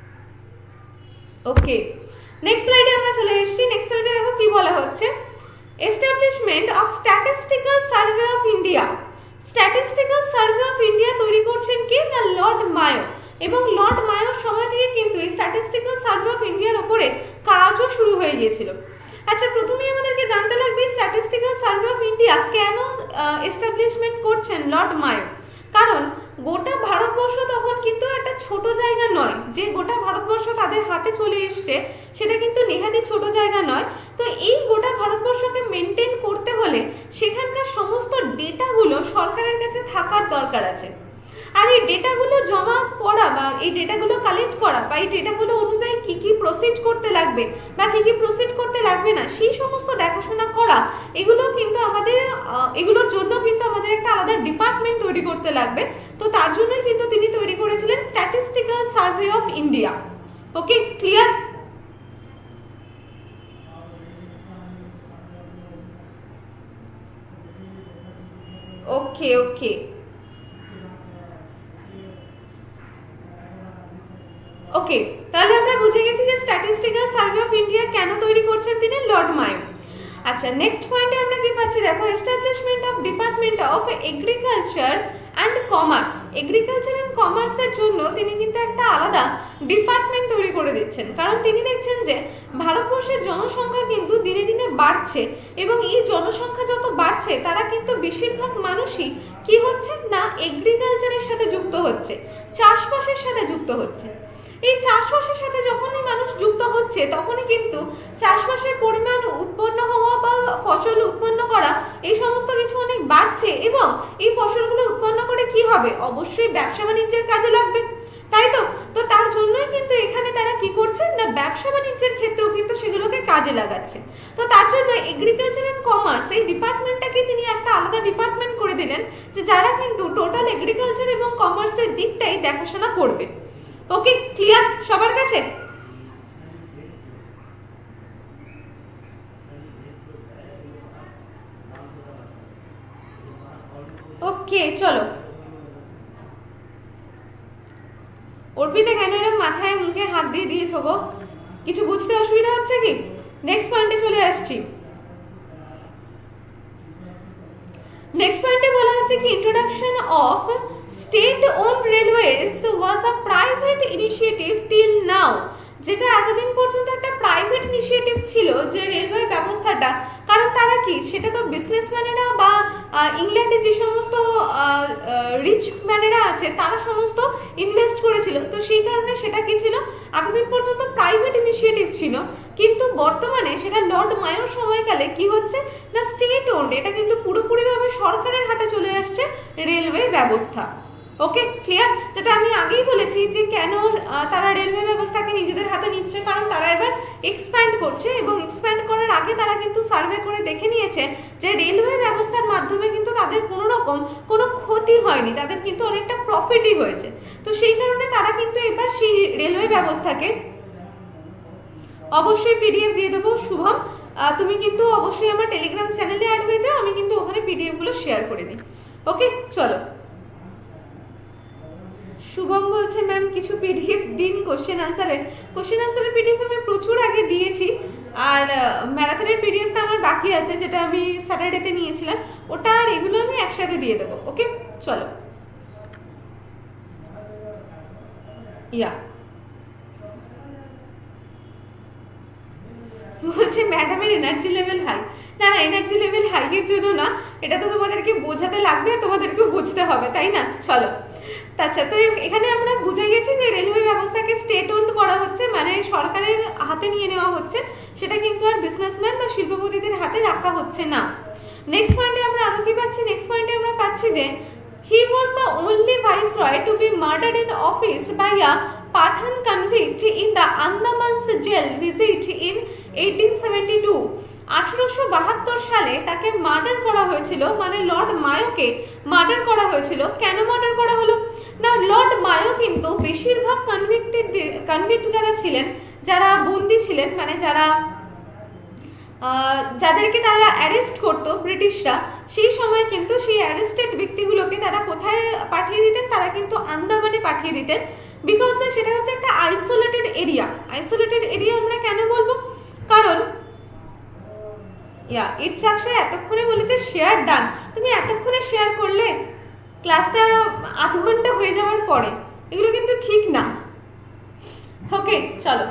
ওকে, নেক্সট স্লাইডে আমরা চলে এসেছি। নেক্সট স্লাইডে দেখো কি বলা হচ্ছে, establishment of statistical survey of India. Statistical survey of India তৈরি করছেন কে? না লর্ড মায়ো। এবং লর্ড মায়োর সময় থেকে কিন্তু এই স্ট্যাটিস্টিক্যাল সার্ভে অফ ইন্ডিয়ার উপরে কাজও শুরু হয়ে গিয়েছিল। আচ্ছা, প্রথমেই আমাদেরকে জানতে লাগবে স্ট্যাটিস্টিক্যাল সার্ভে অফ ইন্ডিয়া কেন এস্টাবলিশমেন্ট করছেন লর্ড মায়ো। কারণ গোটা ভারতবর্ষ তখন কিন্তু একটা ছোট জায়গা নয়, যে গোটা ভারতবর্ষ তাদের হাতে চলে এসছে সেটা কিন্তু নেহাতি ছোট জায়গা নয়। তো এই গোটা ভারতবর্ষকে মেনটেন করতে হলে সেখানকার সমস্ত ডেটাগুলো সরকারের কাছে থাকার দরকার আছে। আর এই ডেটাগুলো জমা পড়া বা এই ডেটাগুলো কালেক্ট করা বা এই ডেটাগুলো অনুযায়ী কি কি প্রসিড করতে লাগবে বা কি কি প্রসিড করতে লাগবে না, সেই সমস্ত দেখাশোনা করা, এগুলো কিন্তু আমাদের এগুলোর জন্য কিন্তু আমাদের একটা আলাদা ডিপার্টমেন্ট তৈরি করতে লাগবে। তো তার জন্যই কিন্তু তিনি তৈরি করেছিলেন statistical survey of India. Okay, clear? Okay okay okay, তাহলে আমরা বুঝে গেছি যে স্ট্যাটিস্টিক্যাল সার্ভে অফ ইন্ডিয়া কেন তৈরি করছেন তিনি, লর্ড মায়ো। আচ্ছা, নেক্সট পয়েন্টে আমরা কি পাচ্ছি দেখো, establishment of department of agriculture and commerce. Agriculture and কমার্সের জন্য তিনি কিন্তু একটা আলাদা ডিপার্টমেন্ট তৈরি করে দিচ্ছেন, কারণ তিনি দেখছেন যে ভারতবর্ষের জনসংখ্যা কিন্তু দিনে দিনে বাড়ছে এবং এই জনসংখ্যা যত বাড়ছে তারা কিন্তু বেশিরভাগ মানুষই কি হচ্ছে না এগ্রিকালচারের সাথে যুক্ত হচ্ছে। চাষবাসের সাথে যুক্ত হচ্ছে। এই চাষবাসের সাথে যখনই মানুষ যুক্ত হচ্ছে তখনই কিন্তু চাষবাসের পরিমাণ উৎপন্ন হওয়া বা ফসল উৎপন্ন করা এই সমস্ত কিছু অনেক বাড়ছে, এবং এই ফসলগুলো উৎপন্ন করে কি হবে, অবশ্যই ব্যবসা বাণিজ্যের কাজে লাগবে, তাই তো। তো তার জন্যই কিন্তু এখানে তারা কি করছে না, ব্যবসা বাণিজ্যের ক্ষেত্রেও কিন্তু সেগুলোকে কাজে লাগাচ্ছে। তো তার জন্য এগ্রিকালচার এন্ড কমার্স এই ডিপার্টমেন্টটাকে তিনি একটা আলাদা ডিপার্টমেন্ট করে দিলেন, যে যারা কিন্তু টোটাল এগ্রিকালচার এবং কমার্সের দিকটাই দেখাশোনা করবে। ওকে, ক্লিয়ার সবার কাছে? ওকে চলো, অর্পিতা কেন এরকম মাথায় মুখে হাত দিয়ে দিয়েছো গো? কিছু বুঝতে অসুবিধা হচ্ছে কি? নেক্সট পয়েন্টে চলে আসছি। নেক্সট পয়েন্টে বলা হচ্ছে কি, introduction of state own railways was a private initiative till now, যেটা এতদিন পর্যন্ত একটা প্রাইভেট ইনিশিয়েটিভ ছিল যে রেলওয়ে ব্যবস্থাটা, কারণ তারা কি, সেটা তো বিজনেসম্যানেরা বা ইংল্যান্ডে যে সমস্ত রিচ ম্যানেরা আছে তারা সমস্ত ইনভেস্ট করেছিল, তো সেই কারণে সেটা কি ছিল, এতদিন পর্যন্ত প্রাইভেট ইনিশিয়েটিভ ছিল। কিন্তু বর্তমানে সেটা লর্ড মায়োর সময়কালে কি হচ্ছে না, স্টেট ওন্ড, এটা কিন্তু পুরোপুরিভাবে সরকারের হাতে চলে আসছে রেলওয়ে ব্যবস্থা। Okay clear? যেটা আমি আগেই বলেছি যে কেন তারা রেলওয়ে ব্যবস্থাকে নিজেদের হাতে নিচ্ছে, কারণ তারা এবার এক্সপ্যান্ড করছে, এবং এক্সপ্যান্ড করার আগে তারা কিন্তু সার্ভে করে দেখে নিয়েছে যে রেলওয়ে ব্যবস্থার মাধ্যমে কিন্তু তাদের কোনো রকম কোনো ক্ষতি হয়নি, তাদের কিন্তু অনেকটা প্রফিটই হয়েছে। তো সেই কারণে তারা কিন্তু এবার সেই রেলওয়ে ব্যবস্থাকে, অবশ্যই পিডিএফ দিয়ে দেবো শুভম, তুমি কিন্তু অবশ্যই আমার টেলিগ্রাম চ্যানেলে অ্যাড হয়ে যাও, আমি কিন্তু ওখানে পিডিএফ গুলো শেয়ার করে দিই। ওকে চলো, শুভম বলছে ম্যাম কিছু পিডিএফ দিন কোশ্চেন আনসারের পিডিএফ আমি প্রচুর আগে দিয়েছি, আর ম্যারাথনের পিডিএফটা আমার বাকি আছে, যেটা আমি স্যাটারডেতে নিয়েছিলাম, ওটা আর এগুলো আমি একসাথে দিয়ে দেবো। ওকে চলো, ইয়া বলছে ম্যাডামের এনার্জি লেভেল হাই। না না, এনার্জি লেভেল হাই এর জন্য না, এটা তো তোমাদেরকে বোঝাতে লাগবে, তোমাদেরকেও বুঝতে হবে, তাই না? চলো, আচ্ছা, তো এখানে আমরা বুঝে গেছি যে রেলওয়ে ব্যবস্থাকে স্টেট ওন্ড করা হচ্ছে, মানে সরকারের হাতে নিয়ে নেওয়া হচ্ছে, সেটা কিন্তু আর বিজনেসম্যান বা শিল্পপতিদের হাতে রাখা হচ্ছে না। নেক্সট পয়েন্টে আমরা আরো কি পাচ্ছি, নেক্সট পয়েন্টে আমরা পাচ্ছি যে he was the only viceroy to be murdered in office by a Pathan convict in the Andamans jail visit in 1872। 1872 সালে তাকে মার্ডার করা হয়েছিল, মানে লর্ড মায়োকে মার্ডার করা হয়েছিল। কেন মার্ডার করা হলো না, লর্ড মায়ো কিন্তু বেশিরভাগ কনভিক্ট যারা ছিলেন, যারা বন্দী ছিলেন, মানে যাদেরকে তারা অ্যারেস্ট করতো ব্রিটিশরা, সেই সময় কিন্তু সেই অ্যারেস্টেড ব্যক্তিগুলোকে তারা কোথায় পাঠিয়ে দিতেন, তারা কিন্তু আন্দামানে পাঠিয়ে দিতেন, বিকজ সেটা হচ্ছে একটা আইসোলেটেড এরিয়া। আইসোলেটেড এরিয়া আমরা কেন বলবো, কারণ ইটস অ্যাকচুয়ালি এতক্ষণে বলেছে শেয়ার ডান, তুমি এতক্ষণে শেয়ার করলে ক্লাসটা আধ ঘন্টা হয়ে যাওয়ার পরে, এগুলো কিন্তু ঠিক না। ওকে চলো,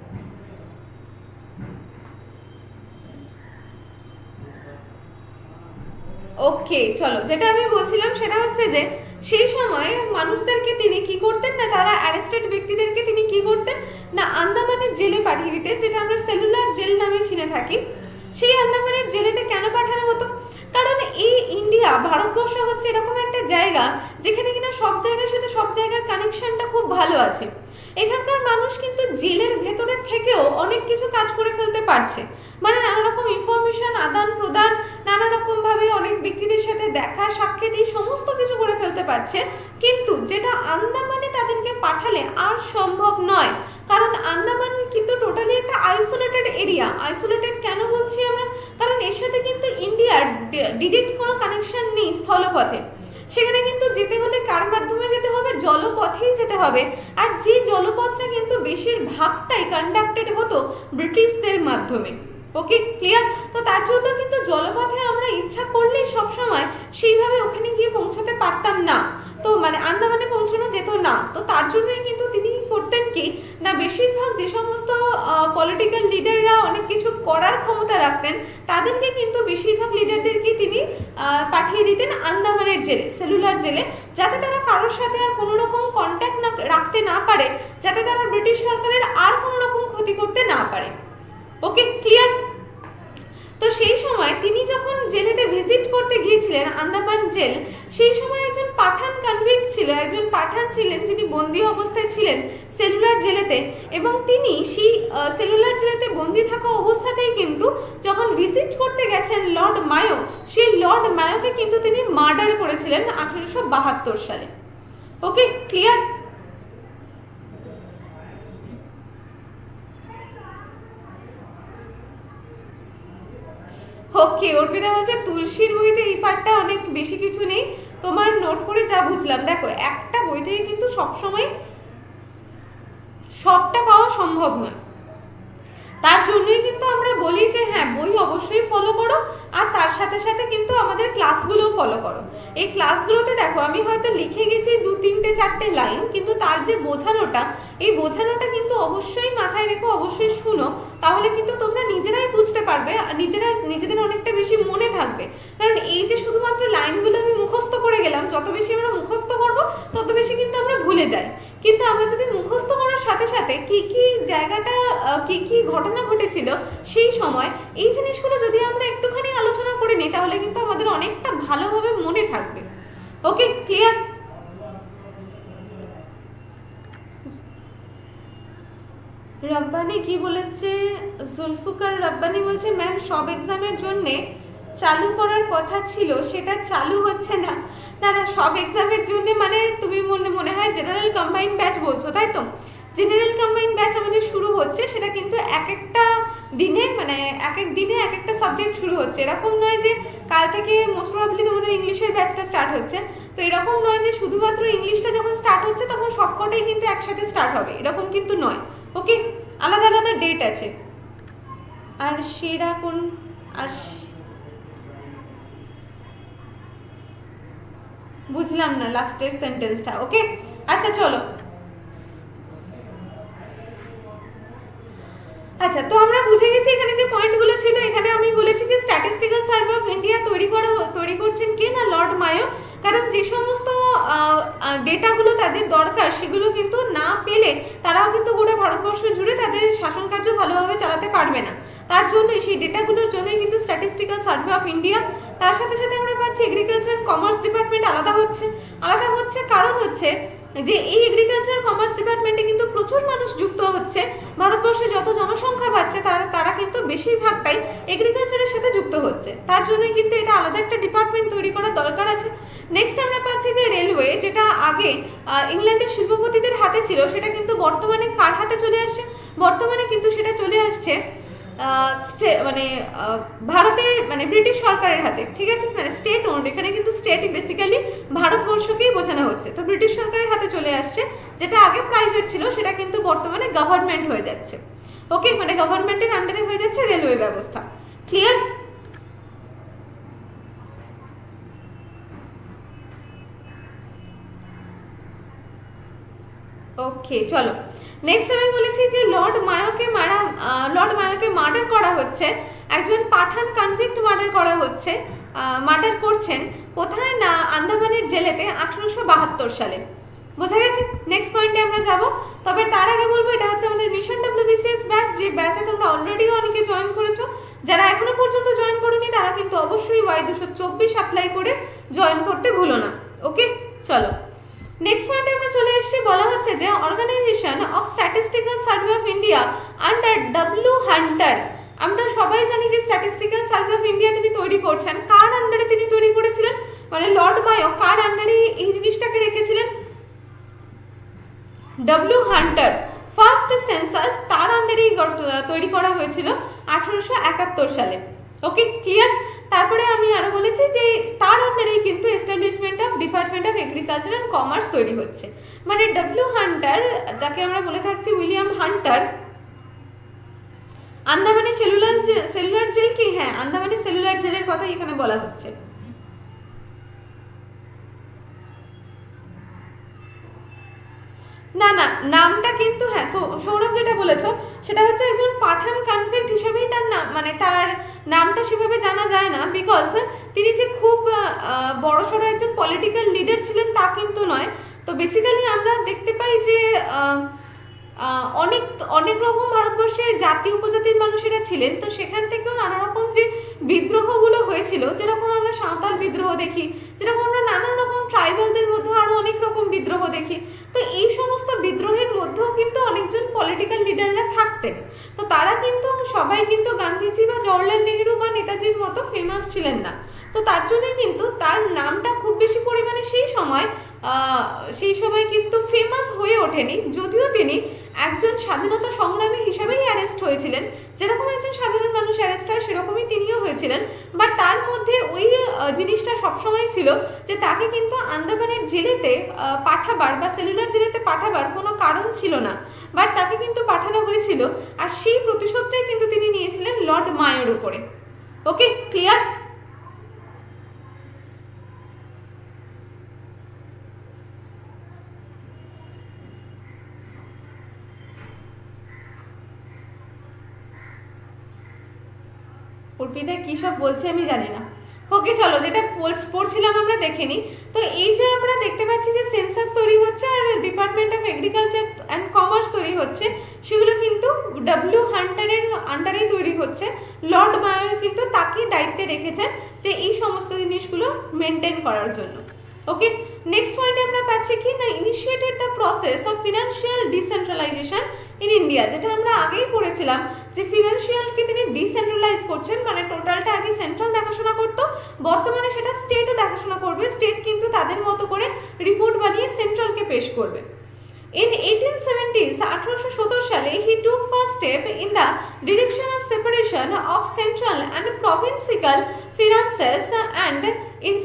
ওকে চলো, যেটা আমি বলছিলাম সেটা হচ্ছে যে সেই সময় মানুষদেরকে তিনি কি করতেন না, তারা অ্যারেস্টেড ব্যক্তিদেরকে তিনি কি করতেন না, আন্দামানের জেলে পাঠিয়ে দিতেন, যেটা আমরা সেলুলার জেল নামে চিনে থাকি। সেই আন্দামানের জেলেতে কেন পাঠানো হতো, কারণ এই ইন্ডিয়া, ভারতবর্ষ হচ্ছে এরকম একটা জায়গা যেখানে কিনা সব জায়গার সাথে সব জায়গার কানেকশনটা খুব ভালো আছে। এখানকার মানুষ কিন্তু জেলের ভেতরে থেকেও অনেক কিছু কাজ করে ফেলতে পারছে, মানে নানা রকম ইনফরমেশন আদান প্রদান, নানা রকম ভাবে অনেক ব্যক্তিদের সাথে দেখা সাক্ষাৎ এই সমস্ত কিছু করে ফেলতে পারছে। কিন্তু যেটা আন্দামানে তাদেরকে পাঠালে আর সম্ভব নয়, কারণ আন্দামান কিন্তু টোটালি একটা আইসোলেটেড এরিয়া। আইসোলেটেড কেন বলছি আমরা, কারণ এর সাথে কিন্তু ইন্ডিয়ার ডিরেক্ট কোনো কানেকশন নেই স্থলপথে। সেখানে কিন্তু যেতে হলে কার মাধ্যমে যেতে হবে, জলপথেই যেতে হবে, আর যে জলপথটা কিন্তু বেশিরভাগটাই কন্ডাক্টেড হতো ব্রিটিশদের মাধ্যমে। Okay clear? তো তার জন্য কিন্তু জলপথে আমরা ইচ্ছা করলেই সবসময় সেইভাবে ওখানে গিয়ে পৌঁছাতে পারতাম না। তো মানে আন্দামানে পৌঁছানো যেত না। তো তার জন্যই কিন্তু তিনি করতেন কি না, বেশিরভাগ যে সমস্ত পলিটিক্যাল লিডাররা অনেক কিছু করার ক্ষমতা রাখতেন তাদেরকে কিন্তু বেশিরভাগ লিডারদেরকে তিনি পাঠিয়ে দিতেন আন্দামানের জেলে, সেলুলার জেলে, যাতে তারা কারোর সাথে আর কোনো রকম কন্ট্যাক্ট রাখতে না পারে, যাতে তারা ব্রিটিশ সরকারের আর কোনো রকম ক্ষতি করতে না পারে। Okay, clear? তো সেই সময় তিনি যখন জেলেতে ভিজিট করতে গিয়েছিলেন আন্দামান জেল, সেই সময় একজন পাঠান কনভিক্ট ছিল, একজন পাঠান ছিলেন যিনি বন্দী অবস্থায় ছিলেন সেলুলার জেলেতে, এবং তিনি সেই সেলুলার জেলেতে বন্দী থাকা অবস্থাতেই কিন্তু যখন ভিজিট করতে গেছেন লর্ড মায়ো, সেই লর্ড মায়োকে কিন্তু তিনি মার্ডার করেছিলেন 1872 সালে। Okay, clear? ওকে, অর্পিতা বলছে তুলসীর বইতে এই পার্টটা অনেক বেশি কিছু নেই, তোমার নোট করে যা বুঝলাম। দেখো, একটা বই থেকে কিন্তু সবসময় সবটা পাওয়া সম্ভব নয়, তার জন্যই কিন্তু আমরা বলি যে হ্যাঁ, বই অবশ্যই ফলো করো, আর তার সাথে সাথে কিন্তু আমাদের ক্লাসগুলো ফলো করো। এই ক্লাসগুলোতে দেখো আমি হয়তো লিখে গেছি 2-3-4 লাইন, কিন্তু তার যে বোঝানোটা, এই বোঝানোটা কিন্তু অবশ্যই মাথায় রেখো, অবশ্যই শুনো, তাহলে কিন্তু তোমরা নিজেরাই বুঝতে পারবে আর নিজেদের অনেকটা বেশি মনে থাকবে। কারণ এই যে শুধুমাত্র লাইনগুলো আমি মুখস্থ করে গেলাম, যত বেশি আমরা মুখস্থ করব তত বেশি কিন্তু আমরা ভুলে যাই। কিন্তু আমরা যদি মুখস্থ করার সাথে সাথে কি কি জায়গাটা, কি কি ঘটনা ঘটেছিল সেই সময়, এই জিনিসগুলো যদি আমরা একটুখানি আলোচনা করে নিই, তাহলে কিন্তু আমাদের অনেকটা ভালোভাবে মনে থাকবে। ওকে, ক্লিয়ার? রব্বানি কি বলেছে? জুলফিকার রব্বানি বলছে ম্যাম সব এক্সামের জন্য চালু করার কথা ছিল, সেটা চালু হচ্ছে না। না না, সব এক্সামের জন্য মানে তুমি মনে হয় জেনারেল কম্বাইন ব্যাচ বলছো, তাই তো? জেনারেল কম্বাইন ব্যাচ আমাদের শুরু হচ্ছে, সেটা কিন্তু এক একটা দিনে মানে এক এক দিনে এক একটা সাবজেক্ট শুরু হচ্ছে। এরকম নয় যে কাল থেকে মোস্ট প্রবাবলি তোমাদের ইংলিশের ব্যাচটা স্টার্ট হচ্ছে, তো এরকম নয় যে শুধুমাত্র ইংলিশটা যখন স্টার্ট হচ্ছে তখন সবকটাই কিন্তু একসাথে স্টার্ট হবে, এরকম কিন্তু নয়। ওকে, আলাদা আলাদা ডেট আছে। আর সেরা কোন, আর বুঝলাম না লাস্টের সেন্টেন্সটা। ওকে, আচ্ছা চলো। আচ্ছা, তো আমরা বুঝে গেছি এখানে যে পয়েন্টগুলো ছিল। এখানে আমি বলেছি যে স্ট্যাটিস্টিক্যাল সার্ভে অফ ইন্ডিয়া তৈরি করছেন কে না লর্ড মায়ো, কারণ যে সমস্ত ডেটাগুলো তাদের দরকার সেগুলো কিন্তু না পেলে তারাও কিন্তু গোটা ভারতবর্ষ জুড়ে তাদের শাসন কার্য ভালোভাবে চালাতে পারবে না। তার জন্যই সেই ডেটাগুলোর জন্যই কিন্তু স্ট্যাটিস্টিক্যাল সার্ভে অফ ইন্ডিয়া। তার সাথে সাথে আমরা পাচ্ছি এগ্রিকালচার এন্ড কমার্স ডিপার্টমেন্ট আলাদা হচ্ছে কারণ হচ্ছে যে এই এগ্রিকালচার কমার্স ডিপার্টমেন্টে কিন্তু প্রচুর মানুষ যুক্ত হচ্ছে। ভারতবর্ষে যত জনসংখ্যা বাড়ছে তারা কিন্তু বেশিরভাগটাই এগ্রিকালচারের সাথে যুক্ত হচ্ছে, তার জন্যই কিন্তু এটা আলাদা একটা ডিপার্টমেন্ট তৈরি করার দরকার আছে। নেক্সট আমরা পাচ্ছি যে রেলওয়ে, যেটা আগে ইংল্যান্ডের শিল্পপতিদের হাতে ছিল, সেটা কিন্তু বর্তমানে কার হাতে চলে আসছে? বর্তমানে কিন্তু সেটা চলে আসছে মানে ভারতের মানে ব্রিটিশ সরকারের হাতে। ঠিক আছে, মানে স্টেট ওন্ড, এখানে কিন্তু স্টেটই বেসিক্যালি ভারতবর্ষকেই বোঝানো হচ্ছে। তো ব্রিটিশ সরকারের হাতে চলে আসছে, যেটা আগে প্রাইভেট ছিল সেটা কিন্তু বর্তমানে গভর্নমেন্ট হয়ে যাচ্ছে। ওকে, মানে গভর্নমেন্টের আন্ডারে হয়ে যাচ্ছে রেলওয়ে ব্যবস্থা। ক্লিয়ার? ওকে, চলো নেক্সট আমি বলেছি যে লর্ড মায়োকে মার্ডার করা হচ্ছে, একজন পাঠান কনভিক্ট মার্ডার করা হচ্ছে, মার্ডার করছেন কোথায় না আন্দামানের জেলেতে 1872 সালে। বোঝা গেছে? নেক্সট পয়েন্টে আমরা যাব, তবে তার আগে বলবো এটা হচ্ছে আমাদের মিশন WBCS ব্যাচ, যে ব্যাচে তোমরা অলরেডি অনেকে জয়েন করেছো। যারা এখনো পর্যন্ত জয়েন করোনি তারা কিন্তু অবশ্যই Y224 অ্যাপ্লাই করে জয়েন করতে ভুলো না। ওকে, চলো নেক্সট পয়েন্টে আমরা চলে এসেছি। বলা হচ্ছে যে organisation of statistical survey of India under W Hunter. আমরা সবাই জানি যে স্ট্যাটিস্টিক্যাল সার্ভে অফ ইন্ডিয়া তিনি তৈরি করছেন, কার আন্ডারে তিনি তৈরি করেছিলেন? মানে লর্ড মায়ো কার আন্ডারে এই জিনিসটাকে রেখেছিলেন? ডব্লিউ হান্টার ফার্স্ট সেন্সাস তার আন্ডারেই তৈরি করা হয়েছিল 1871 সালে। Okay, clear? তারপরে আমি আরো বলেছি যে তার আন্ডারেই কিন্তু establishment of department of agriculture and commerce তৈরি হচ্ছে। মানে ডব্লিউ হান্টার, যাকে আমরা বলে থাকছি উইলিয়াম হান্টার, আন্দামানে সেলুলার জেল কি? হ্যাঁ, আন্দামানে সেলুলার জেলের কথা এখানে বলা হচ্ছে। না না, নামটা কিন্তু হ্যাঁ সৌরভ যেটা বলেছো সেটা হচ্ছে একজন পাঠান কনভিক্ট হিসেবেই তার নাম, মানে তার নামটা সেভাবে জানা যায় না, বিকজ তিনি যে খুব বড়সড় একজন পলিটিক্যাল লিডার ছিলেন তা কিন্তু নয়। তো বেসিক্যালি আমরা দেখতে পাই যে অনেক অনেক রকম ভারতবর্ষে জাতি উপজাতির মানুষেরা ছিলেন, তো সেখান থেকেও নানা রকম যে বিদ্রোহগুলো হয়েছিল, যেরকম আমরা সাঁওতাল বিদ্রোহ দেখি, যেরকম আমরা নানান রকম ট্রাইবালদের মধ্যে আরো অনেক রকম বিদ্রোহ দেখি, তো এই সমস্ত বিদ্রোহের মধ্যেও কিন্তু অনেকজন পলিটিক্যাল লিডাররা থাকতেন। তো তারা কিন্তু সবাই কিন্তু গান্ধীজি বা জওহরলাল নেহেরু বা নেতাজির মতো ফেমাস ছিলেন না। তো তার জন্য কিন্তু তার নামটা খুব বেশি পরিমাণে সেই সময় কিন্তু ফেমাস হয়ে ওঠেনি, যদিও তিনি একজন স্বাধীনতা সংগ্রামী হিসেবেই অ্যারেস্ট হয়েছিলেন। যেরকম একজন সাধারণ মানুষ অ্যারেস্ট হয় সেরকমই তিনিও হয়েছিলেন, বাট তার মধ্যে ওই জিনিসটা সবসময় ছিল যে তাকে কিন্তু আন্দামানের জেলেতে পাঠাবার বা সেলুলার জেলেতে পাঠাবার কোনো কারণ ছিল না, বাট তাকে কিন্তু পাঠানো হয়েছিল, আর সেই প্রতিশোধটাই কিন্তু তিনি নিয়েছিলেন লর্ড মায়োর উপরে। ওকে, ক্লিয়ার? অর্পিতা কি সব বলছে আমি জানি না। ওকে চলো, যেটা পড়ছিলাম আমরা দেখে নিই। তো এই যে আমরা দেখতে পাচ্ছি যে সেন্সাস তৈরি হচ্ছে আর department of agriculture and commerce তৈরি হচ্ছে, সেগুলো কিন্তু ডব্লিউ হান্টারের আন্ডারেই তৈরি হচ্ছে। লর্ড মায়োর কিন্তু তাকে দায়িত্বে রেখেছেন যে এই সমস্ত জিনিসগুলো মেনটেন করার জন্য। ওকে, নেক্সট পয়েন্টে আমরা পাচ্ছি কি না, initiated the process of financial decentralisation in India, যেটা আমরা আগেই পড়েছিলাম যে ফিনান্সিয়ালকে তিনি ডিসেন্ট্রালাইজ করছেন, মানে টোটালটা আগে সেন্ট্রাল দেখাশোনা করত, বর্তমানে সেটা স্টেটও দেখাশোনা করবে। স্টেট কিন্তু তাদের মতো করে রিপোর্ট বানিয়ে সেন্ট্রালকে পেশ করবে। In 1870s, 1817 সালে he took first step in the direction of separation of central and provincial finances, and in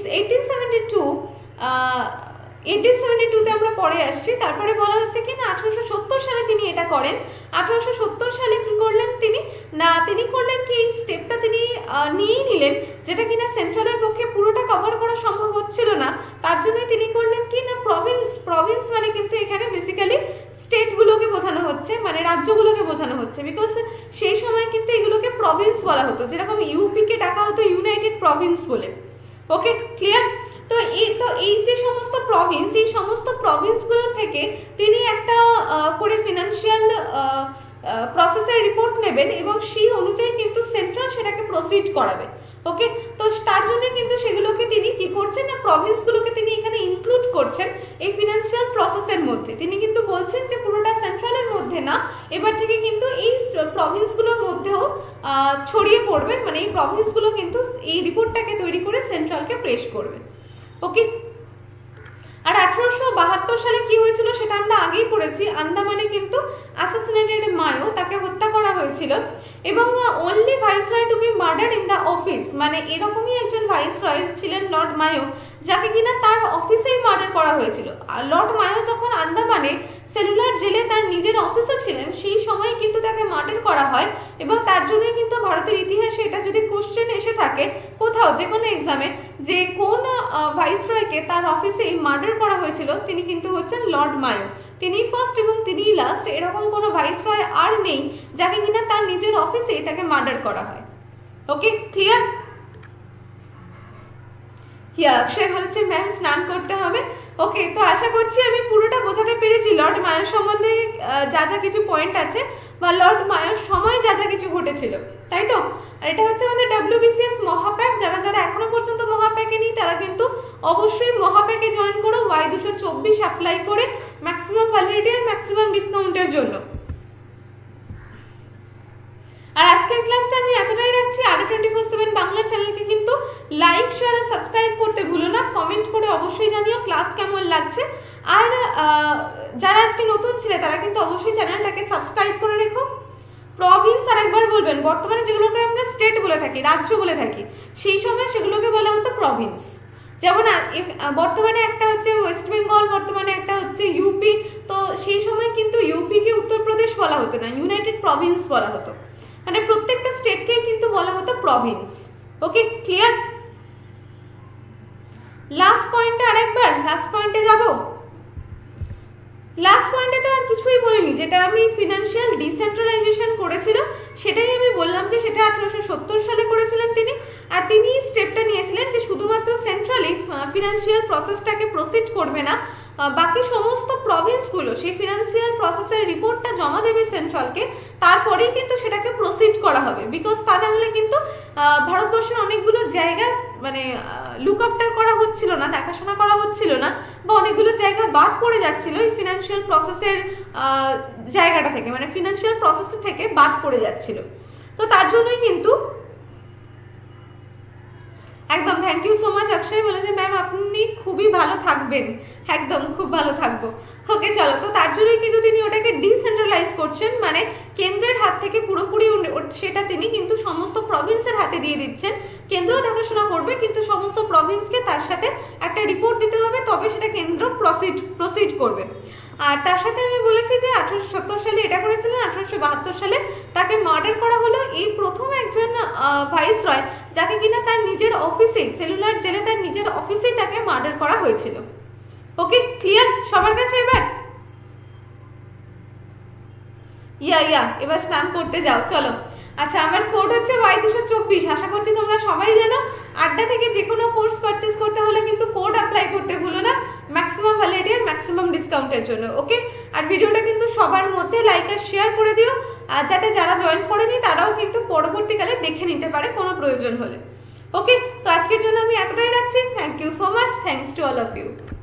1872 তে আমরা পরে আসছি। তারপরে বলা হচ্ছে কি না 1870 সালে তিনি এটা করেন। 1870 সালে কি করলেন তিনি করলেন কি এই স্টেপটা তিনি নিয়েই নিলেন, যেটা কিনা সেন্ট্রালের পক্ষে পুরোটা কভার করা সম্ভব হচ্ছিল না। তার জন্য তিনি করলেন কি না প্রভিন্স মানে কিন্তু এখানে বেসিক্যালি স্টেটগুলোকে বোঝানো হচ্ছে, মানে রাজ্যগুলোকে বোঝানো হচ্ছে, বিকজ সেই সময় কিন্তু এগুলোকে প্রভিন্স বলা হতো, যেরকম ইউপি কে ডাকা হতো ইউনাইটেড প্রভিন্স বলে। Okay, clear? তো এই যে সমস্ত প্রভিন্স, এই সমস্ত প্রভিন্সগুলোর থেকে তিনি একটা করে ফিনান্সিয়াল প্রসেসের রিপোর্ট নেবেন এবং সেই অনুযায়ী কিন্তু সেন্ট্রাল সেটাকে প্রসিড করাবে। ওকে, তো তার জন্য কিন্তু সেগুলোকে তিনি কি করছেন না, প্রভিন্সগুলোকে তিনি এখানে ইনক্লুড করছেন এই ফিনান্সিয়াল প্রসেসের মধ্যে। তিনি কিন্তু বলছেন যে পুরোটা সেন্ট্রালের মধ্যে না, এবার থেকে কিন্তু এই প্রভিন্সগুলোর মধ্যেও ছড়িয়ে পড়বে, মানে এই প্রভিন্সগুলো কিন্তু এই রিপোর্টটাকে তৈরি করে সেন্ট্রালকে পেশ করবে। ওকে, আর 1872 সালে কি হয়েছিল সেটা আমরা আগেই পড়েছি। আন্দামানে কিন্তু অ্যাসাসিনেটেড মায়ো, তাকে হত্যা করা হয়েছিল, এবং only viceroy to be murdered in the office, মানে এরকমই একজন ভাইসরয় ছিলেন লর্ড মায়ো, যাকে কিনা তার অফিসেই মার্ডার করা হয়েছিল। আর লর্ড মায়ো যখন আন্দামানে সেলুলার জেলে তার নিজের অফিসে ছিলেন, সেই সময় কিন্তু তাকে মার্ডার করা হয়, এবং তার জন্যই কিন্তু ভারতের ইতিহাসে এটা যদি কোশ্চেন এসে থাকে কোথাও যে কোনো এক্সামে যে কোন ভাইসরয়কে তার অফিসেই মার্ডার করা হয়েছিল, তিনি কিন্তু হচ্ছেন লর্ড মায়ো। তিনি ফার্স্ট এবং তিনি লাস্ট, এরকম কোনো ভাইসরয় আর নেই যাকে কিনা তার নিজের অফিসেই তাকে মার্ডার করা হয়। ওকে, ক্লিয়ার? অক্ষয় বলছে ম্যাম স্নান করতে হবে। ওকে, তো আশা করছি আমি পুরোটা বোঝাতে পেরেছি লর্ড মায়োর সম্বন্ধে যা যা কিছু পয়েন্ট আছে, বা লর্ড মায়োর সময় যা যা কিছু ঘটেছিল, তাই তো? আর এটা হচ্ছে আমাদের WBCS মহাপ্যাক। যারা যারা এখনো পর্যন্ত মহাপ্যাকে নেই তারা কিন্তু অবশ্যই মহাপ্যাকে জয়েন করো, Y224 অ্যাপ্লাই করে ম্যাক্সিমাম ভ্যালিডিটি আর ম্যাক্সিমাম ডিসকাউন্টের জন্য। আর আজকের ক্লাসটা আমি এতটাই রাখছি। আরো 24/7 বাংলা চ্যানেলকে কিন্তু লাইক, শেয়ার আর সাবস্ক্রাইব করতে ভুলো না। কমেন্ট করে অবশ্যই জানিও ক্লাস কেমন লাগছে। আর যারা আজকে নতুন ছিলে তারা কিন্তু অবশ্যই চ্যানেলটাকে সাবস্ক্রাইব করে রেখো। প্রভিন্স আর একবার বলবেন, বর্তমানে যেগুলোকে আমরা স্টেট বলে থাকি, রাজ্য বলে থাকি, সেই সময় সেগুলোকে বলা হতো প্রভিন্স। যেমন বর্তমানে একটা হচ্ছে ওয়েস্ট বেঙ্গল, বর্তমানে একটা হচ্ছে ইউপি, তো সেই সময় কিন্তু ইউপি কে উত্তরপ্রদেশ বলা হতো না, ইউনাইটেড প্রভিন্স বলা হতো, মানে প্রত্যেকটা স্টেটকে কিন্তু বলা হতো প্রভিন্স। ওকে, ক্লিয়ার? লাস্ট পয়েন্টে আরেকবার, লাস্ট পয়েন্টে যাব। লাস্ট পয়েন্টে তো আর কিছুই বলিনি, যেটা আমি ফিনান্সিয়াল ডিসেন্ট্রালাইজেশন করেছিল সেটাই আমি বললাম যে সেটা 1870 সালে করেছিলেন তিনি। আর তিনি স্টেপটা নিয়েছিলেন যে শুধুমাত্র সেন্ট্রালি ফিনান্সিয়াল প্রসেসটাকে প্রসিড করবে না, বাকি সমস্ত প্রভিন্সগুলো সেই ফিনান্সিয়াল প্রসেসের রিপোর্টটা জমা দেবে সেন্ট্রালকে, তারপরেই কিন্তু সেটাকে প্রসিড করা হবে। বিকজ তা না হলে কিন্তু ভারতবর্ষের অনেকগুলো জায়গা মানে লুক আফটার করা হচ্ছিল না, দেখাশোনা করা হচ্ছিল না, বা অনেকগুলো জায়গা বাদ পড়ে যাচ্ছিল এই ফিনান্সিয়াল প্রসেসের জায়গাটা থেকে, মানে ফিনান্সিয়াল প্রসেস থেকে বাদ পড়ে যাচ্ছিল। তো তার জন্যই কিন্তু একদম thank you so much. Akshay বলেছে ম্যাম আপনি খুবই ভালো থাকবেন, একদম খুব ভালো থাকবো। ওকে চলো, তো তার জন্যই কিন্তু তিনি ওটাকে ডিসেন্ট্রালাইজ করছেন, মানে কেন্দ্রের হাত থেকে পুরোপুরি সেটা তিনি কিন্তু সমস্ত প্রভিন্সের হাতে দিয়ে দিচ্ছেন। কেন্দ্র দেখাশোনা করবে, কিন্তু সমস্ত প্রভিন্সকে তার সাথে একটা রিপোর্ট দিতে হবে, তবে সেটা কেন্দ্র প্রসিড করবে। আর তার সাথে আমি বলেছি যে 1870 সালে এটা করেছিলেন, 1872 সালে তাকে মার্ডার করা হলো। এই প্রথম একজন ভাইসরয় যাকে কিনা তার নিজের অফিসে, সেলুলার জেলে তার নিজের অফিসেই তাকে মার্ডার করা হয়েছিল। ওকে ক্লিয়ার সবার কাছে? এবার এবার স্নান করতে যাও চলো। আচ্ছা, আমার কোড হচ্ছে Y224। আশা করছি তোমরা সবাই জানো। আড্ডা থেকে যে কোনো কোর্স পারচেজ করতে হলে কিন্তু কোড অ্যাপ্লাই করতে ভুলো না, ম্যাক্সিমাম ভ্যালিডিটি আর ম্যাক্সিমাম ডিসকাউন্টের জন্য। ওকে, আর ভিডিওটা কিন্তু সবার মধ্যে লাইক আর শেয়ার করে দিও, আর যাতে যারা জয়েন করেনি তারাও কিন্তু পরবর্তীকালে দেখে নিতে পারে কোনো প্রয়োজন হলে। ওকে, তো আজকের জন্য আমি এতটাই রাখছি। Thank you so much, thanks to all of you.